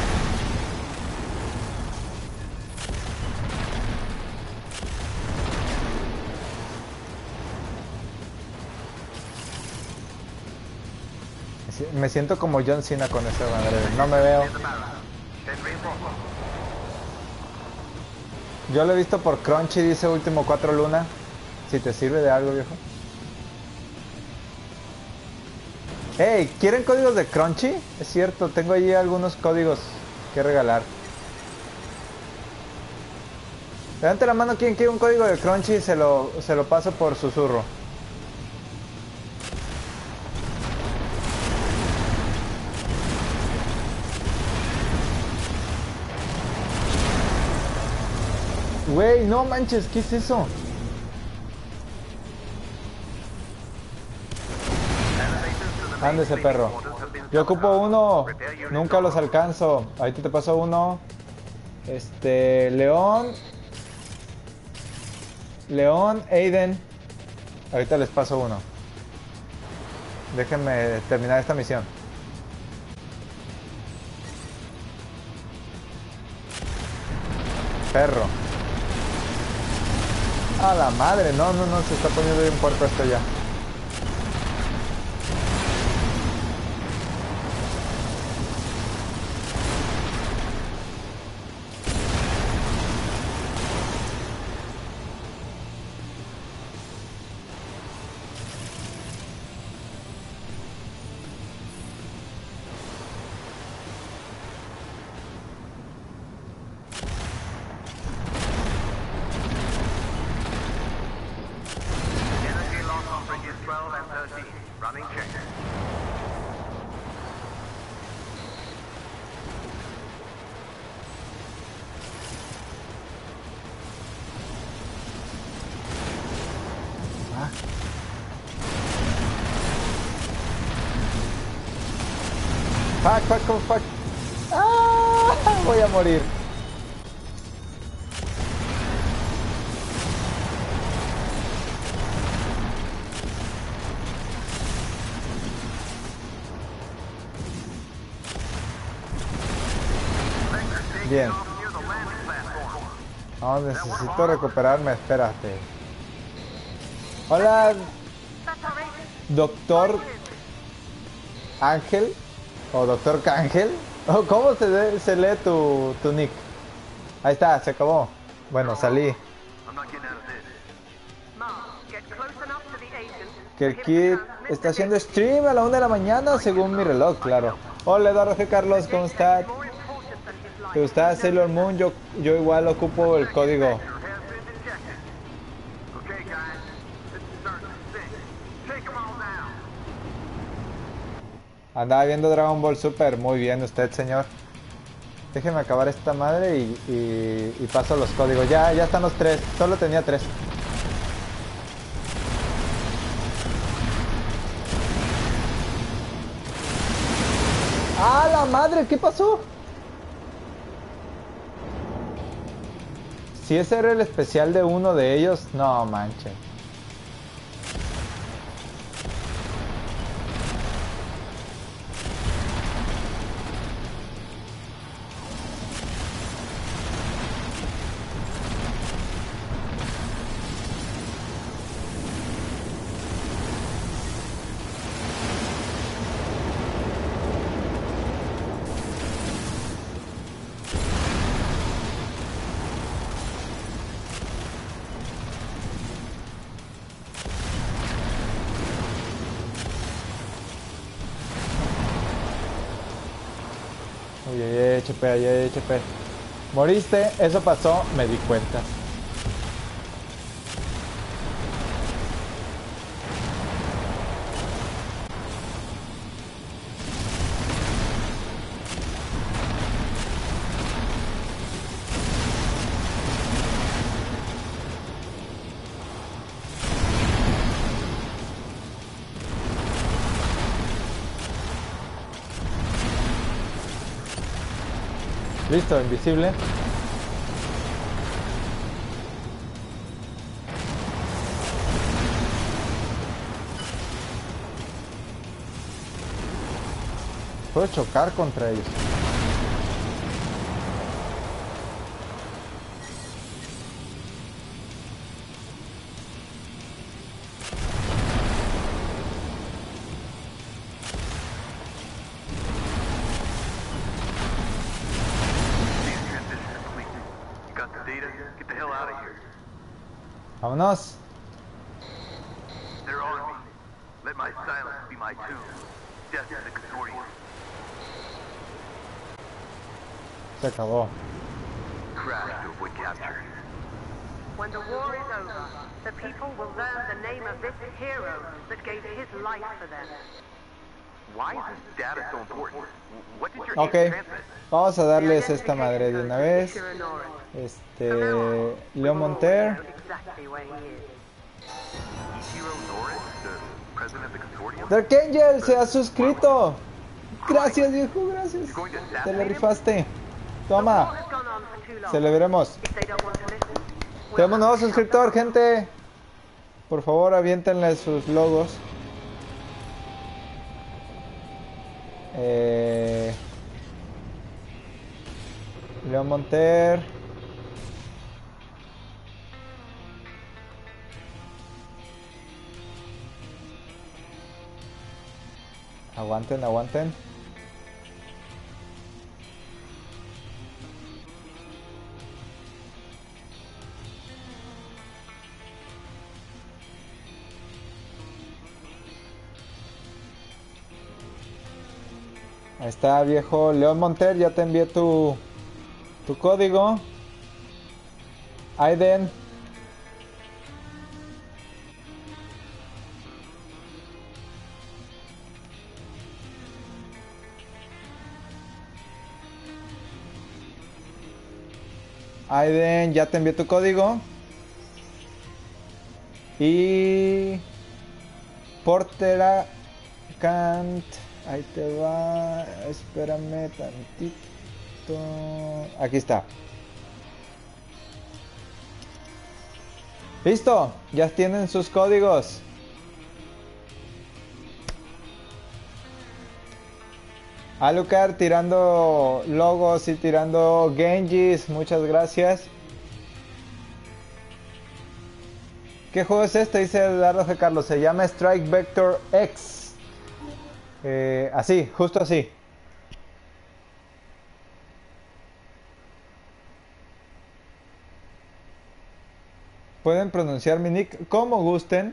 Me siento como John Cena con esa madre. No me veo. Yo lo he visto por Crunchy, dice Último cuatro Luna. Si te sirve de algo, viejo. Hey, ¿quieren códigos de Crunchy? Es cierto, tengo allí algunos códigos que regalar. Levante la mano quien quiere un código de Crunchy y se lo, se lo paso por susurro. Güey, no manches, ¿qué es eso? Ándese, perro. Yo ocupo uno. Nunca los alcanzo. Ahorita te paso uno. Este, León. León, Aiden. Ahorita les paso uno. Déjenme terminar esta misión. Perro. A la madre, no, no, no, se está poniendo bien puerco esto ya. Fuck, fuck, fuck, fuck. ¡Ah! Voy a morir. Bien. No, necesito recuperarme, espérate. Hola, doctor Ángel. O doctor Cángel. Oh, ¿cómo se, de, se lee tu, tu nick? Ahí está, se acabó. Bueno, salí. Que el kid está haciendo stream a la una de la mañana según mi reloj, claro. Hola Eduardo G. Carlos, ¿cómo estás? ¿Te gusta Sailor Moon? Yo, yo igual ocupo el código. Andaba viendo Dragon Ball Super. Muy bien usted, señor. Déjeme acabar esta madre y, y, y paso los códigos. Ya, ya están los tres. Solo tenía tres. ¡Ah, la madre! ¿Qué pasó? Si ese era el especial de uno de ellos, no manches. Uy, ay, H P, ay, H P. Moriste, eso pasó, me di cuenta. Listo, invisible. Puedo chocar contra ellos. Vámonos. They're on me. Let my silence be my tomb. Death to the consortium. Se acabó. Crash to avoid capture. When the war is over, the people will learn the name of this hero that gave his life for them. Why is this data so important? What did your Ok, agent transmit? vamos a darles esta madre de una vez. Este, Leo Monter. Exactly where he is. Ichiro Norris, the president of the consortium? Dark Angel se ha suscrito. Gracias, viejo, gracias. Te le rifaste. Toma, What has gone on for too long? celebremos. If they don't want to listen, we'll Tenemos un nuevo have to suscriptor, gente. Por favor, aviéntenle sus logos. Eh, Leo Monter. Aguanten, aguanten. Ahí está, viejo. León Monter, ya te envié tu, tu código. Aiden. Aiden, ya te envié tu código. Y... Portera Cant. Ahí te va. Espérame tantito. Aquí está. Listo. Ya tienen sus códigos. Alucard tirando logos y tirando Genjis. Muchas gracias. ¿Qué juego es este? Dice Eduardo G. Carlos. Se llama Strike Vector X. Eh, así, justo así. Pueden pronunciar mi nick como gusten.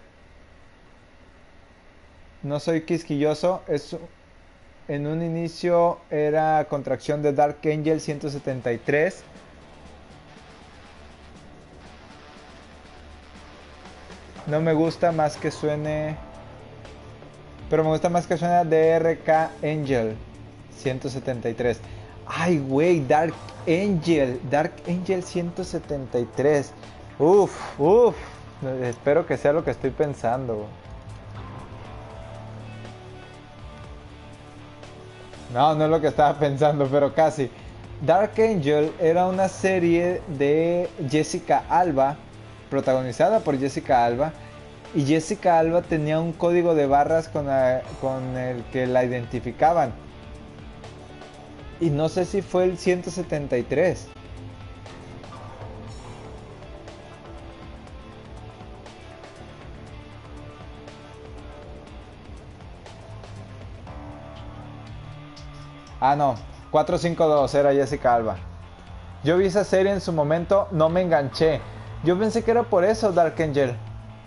No soy quisquilloso. Es, en un inicio era contracción de Dark Angel ciento setenta y tres. No me gusta más que suene... Pero me gusta más que suena D R K Angel ciento setenta y tres. Ay, güey, Dark Angel. Dark Angel ciento setenta y tres. Uf, uf. Espero que sea lo que estoy pensando. No, no es lo que estaba pensando, pero casi. Dark Angel era una serie de Jessica Alba, protagonizada por Jessica Alba. Y Jessica Alba tenía un código de barras con, la, con el que la identificaban. Y no sé si fue el ciento setenta y tres. Ah, no. cuatrocientos cincuenta y dos era Jessica Alba. Yo vi esa serie en su momento, no me enganché. Yo pensé que era por eso Dark Angel.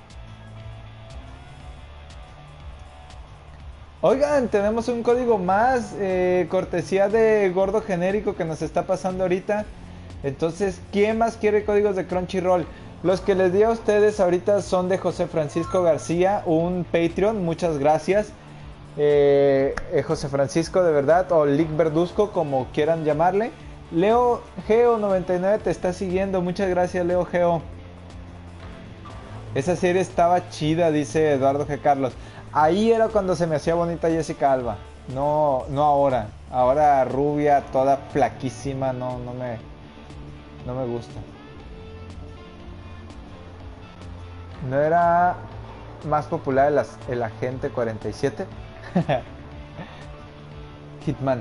Oigan, tenemos un código más, eh, cortesía de Gordo Genérico que nos está pasando ahorita. Entonces, ¿quién más quiere códigos de Crunchyroll? Los que les di a ustedes ahorita son de José Francisco García, un Patreon, muchas gracias. Eh, eh, José Francisco, de verdad, o Lick Verduzco, como quieran llamarle. Leo Geo noventa y nueve te está siguiendo, muchas gracias, Leo Geo. Esa serie estaba chida, dice Eduardo G. Carlos. Ahí era cuando se me hacía bonita Jessica Alba. No, no ahora. Ahora rubia, toda flaquísima, no, no me, no me gusta. ¿No era más popular el, el Agente cuarenta y siete? Hitman.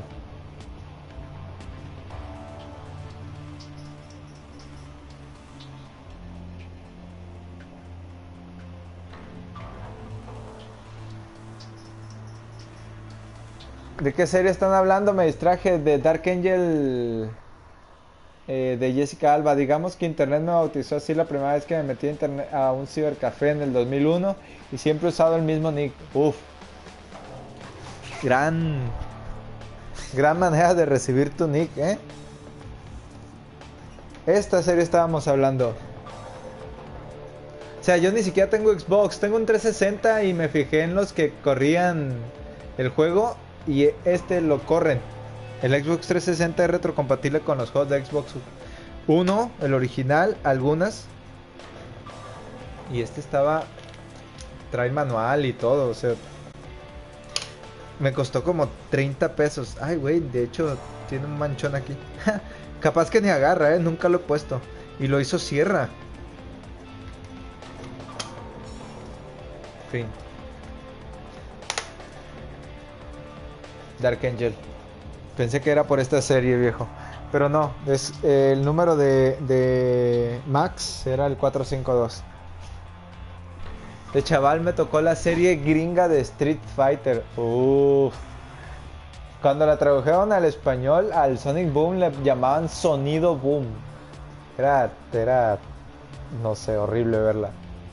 ¿De qué serie están hablando? Me distraje de Dark Angel, eh, de Jessica Alba. Digamos que internet me bautizó así la primera vez que me metí a, internet, a un cibercafé en el dos mil uno y siempre he usado el mismo nick. Uf. Gran, gran manera de recibir tu nick, ¿eh? Esta serie estábamos hablando. O sea, yo ni siquiera tengo Xbox, tengo un trescientos sesenta y me fijé en los que corrían el juego y este lo corren. El Xbox trescientos sesenta es retrocompatible con los juegos de Xbox One, el original, algunas. Y este estaba... trae manual y todo, o sea... me costó como treinta pesos. Ay, güey, de hecho tiene un manchón aquí. Capaz que ni agarra, eh, nunca lo he puesto. Y lo hizo Sierra. Fin. Dark Angel. Pensé que era por esta serie, viejo. Pero no, es eh, el número de, de Max era el cuatrocientos cincuenta y dos. De chaval me tocó la serie gringa de Street Fighter. Uff. Cuando la tradujeron al español, al Sonic Boom le llamaban Sonido Boom. Era, era, no sé, horrible verla.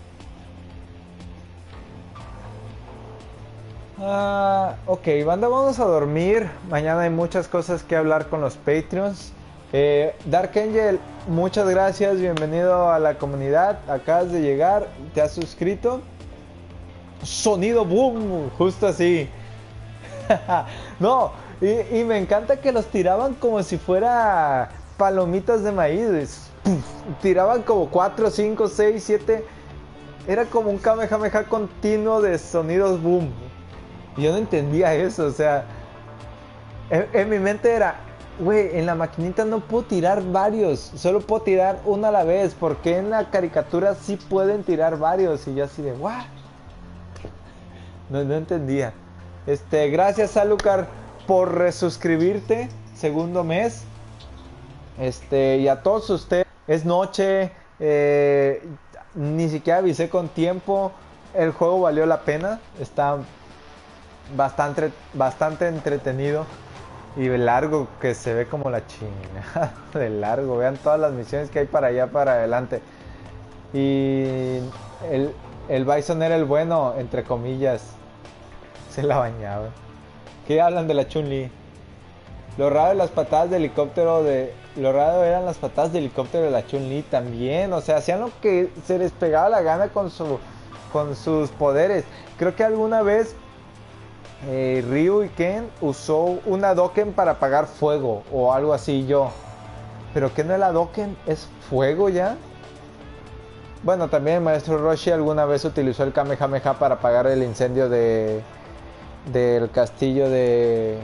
Ah, ok, banda, vamos a dormir. Mañana hay muchas cosas que hablar con los Patreons. Eh, Dark Angel, muchas gracias, bienvenido a la comunidad. Acabas de llegar, te has suscrito. Sonido Boom, justo así. No, y, y me encanta que los tiraban como si fuera palomitas de maíz. Puf, tiraban como cuatro, cinco, seis, siete. Era como un kamehameha continuo de sonidos boom. Y yo no entendía eso, o sea, en, en mi mente era, güey, en la maquinita no puedo tirar varios, solo puedo tirar uno a la vez, porque en la caricatura sí pueden tirar varios. Y yo así de, ¿what? No, no entendía. Este, gracias a Lucar por resuscribirte, segundo mes. Este, y a todos ustedes, es noche, eh, ni siquiera avisé con tiempo, el juego valió la pena, está bastante, bastante entretenido y largo, que se ve como la chingada de largo. Vean todas las misiones que hay para allá, para adelante. Y el, el Bison era el bueno, entre comillas. Se la bañaba. ¿Qué hablan de la Chun-Li? Lo raro de las patadas de helicóptero de... Lo raro eran las patadas de helicóptero de la Chun-Li también. O sea, hacían lo que se les pegaba la gana con su, con sus poderes. Creo que alguna vez eh, Ryu y Ken usó una Hadouken para apagar fuego o algo así yo. Pero ¿qué no el Hadouken es fuego ya? Bueno, también el maestro Roshi alguna vez utilizó el Kamehameha para apagar el incendio de... del castillo de...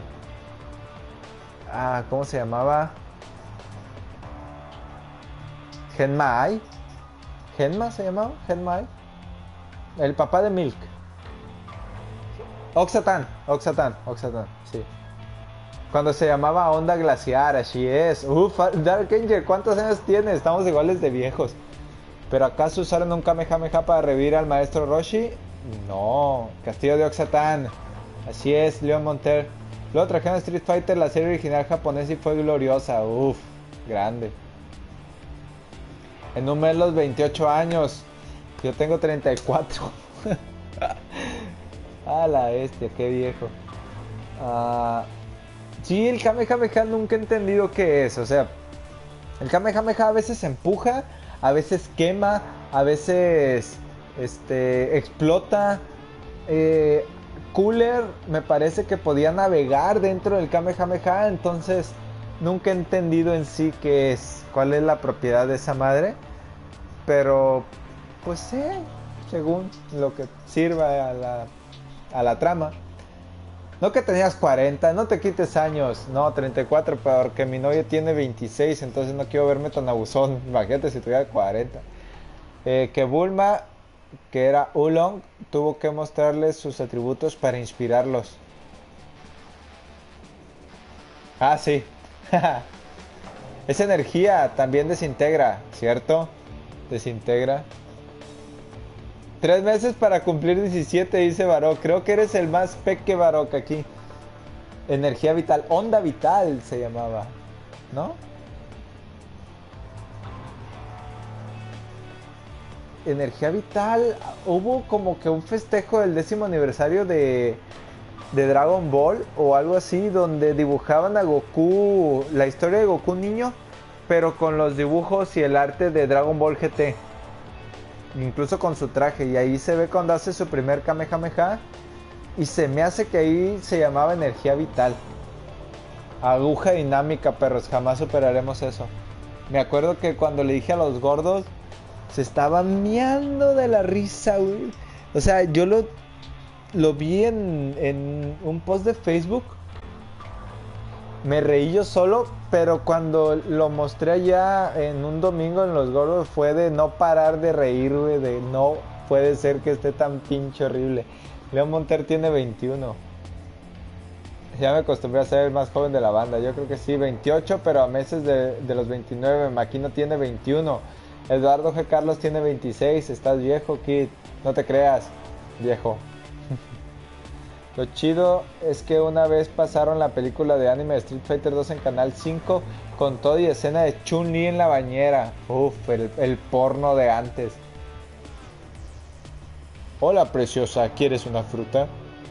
Ah, ¿cómo se llamaba? Genma-Ai. ¿Genma se llamaba? Genma-Ai. El papá de Milk. Oxatan, Oxatan, Oxatan, sí. Cuando se llamaba Onda Glaciar, así es. Uf, Dark Angel, ¿cuántos años tienes? Estamos iguales de viejos. ¿Pero acaso usaron un Kamehameha para revivir al maestro Roshi? No, Castillo de Oxatan. Así es, Leon Monter. Luego trajeron Street Fighter, la serie original japonesa, y fue gloriosa. Uff, grande. En un mes los veintiocho años. Yo tengo treinta y cuatro. A la bestia, qué viejo. Uh, sí, el Kamehameha nunca he entendido qué es. O sea, el Kamehameha a veces empuja, a veces quema, a veces este, explota. Eh... Cooler me parece que podía navegar dentro del Kamehameha, entonces nunca he entendido en sí qué es, cuál es la propiedad de esa madre, pero pues sí, según lo que sirva a la, a la trama. No que tenías cuarenta, no te quites años, no, treinta y cuatro, porque mi novia tiene veintiséis, entonces no quiero verme tan abusón, imagínate si tuviera cuarenta. Eh, que Bulma, que era Oolong, tuvo que mostrarles sus atributos para inspirarlos. Ah, sí. Esa energía también desintegra, ¿cierto? Desintegra. Tres meses para cumplir diecisiete, dice Barok. Creo que eres el más peque Barok aquí. Energía vital, onda vital se llamaba, ¿no? Energía vital, hubo como que un festejo del décimo aniversario de, de Dragon Ball o algo así, donde dibujaban a Goku, la historia de Goku niño, pero con los dibujos y el arte de Dragon Ball G T, incluso con su traje, y ahí se ve cuando hace su primer Kamehameha Y se me hace que ahí se llamaba energía vital. Aguja dinámica, perros. Jamás superaremos eso. Me acuerdo que cuando le dije a los gordos, se estaban miando de la risa, güey. O sea, yo lo, lo vi en, en un post de Facebook. Me reí yo solo, pero cuando lo mostré allá en un domingo en Los Gordos fue de no parar de reír, güey. De no puede ser que esté tan pinche horrible. León Monter tiene veintiuno. Ya me acostumbré a ser el más joven de la banda. Yo creo que sí, veintiocho, pero a meses de, de los veintinueve. Maquino tiene veintiuno. Eduardo G. Carlos tiene veintiséis. Estás viejo, kid. No te creas, viejo. Lo chido es que una vez pasaron la película de anime de Street Fighter dos en Canal cinco con todo y escena de Chun-Li en la bañera. Uf, el, el porno de antes. Hola, preciosa, ¿quieres una fruta?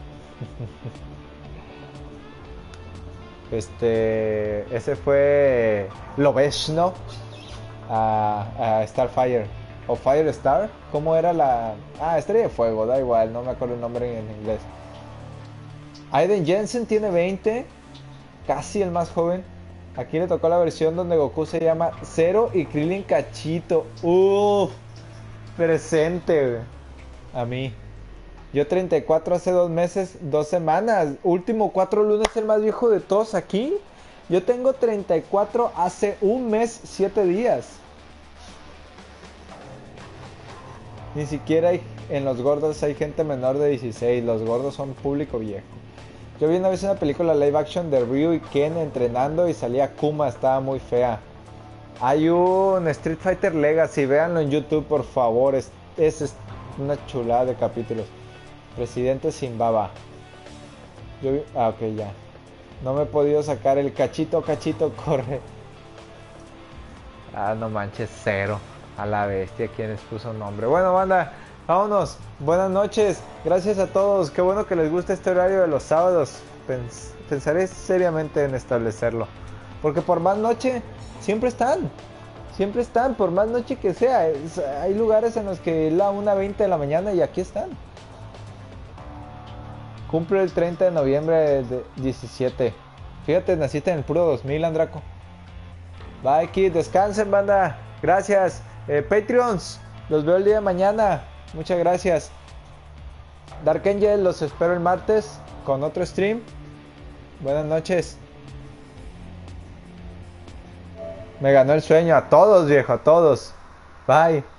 Este, ese fue Lobezno a, a Starfire o Firestar. ¿Cómo era la? Ah, Estrella de Fuego, da igual, no me acuerdo el nombre en inglés. Aiden Jensen tiene veinte, casi el más joven. Aquí le tocó la versión donde Goku se llama Zero y Krillin Cachito. Uff, presente, güey. A mí. Yo treinta y cuatro hace dos meses, dos semanas. Último cuatro lunes, el más viejo de todos aquí. Yo tengo treinta y cuatro hace un mes, siete días. Ni siquiera hay, en Los Gordos hay gente menor de dieciséis. Los gordos son público viejo. Yo vi una vez una película live action de Ryu y Ken entrenando y salía Kuma, estaba muy fea. Hay un Street Fighter Legacy, véanlo en YouTube por favor. Es, es, es una chulada de capítulos. Presidente sin baba. Yo vi... Ah, ok, ya. No me he podido sacar el cachito, cachito, corre. Ah, no manches, cero. A la bestia, quien les puso nombre. Bueno, banda, vámonos. Buenas noches. Gracias a todos. Qué bueno que les gusta este horario de los sábados. Pens pensaré seriamente en establecerlo. Porque por más noche, siempre están. Siempre están, por más noche que sea. Es, hay lugares en los que es la una veinte de la mañana y aquí están. Cumple el treinta de noviembre de diecisiete. Fíjate, naciste en el puro dos mil, Andraco. Bye, kid. Descansen, banda. Gracias. Eh, Patreons, los veo el día de mañana. Muchas gracias. Dark Angel, los espero el martes con otro stream. Buenas noches. Me ganó el sueño. A todos, viejo, a todos. Bye.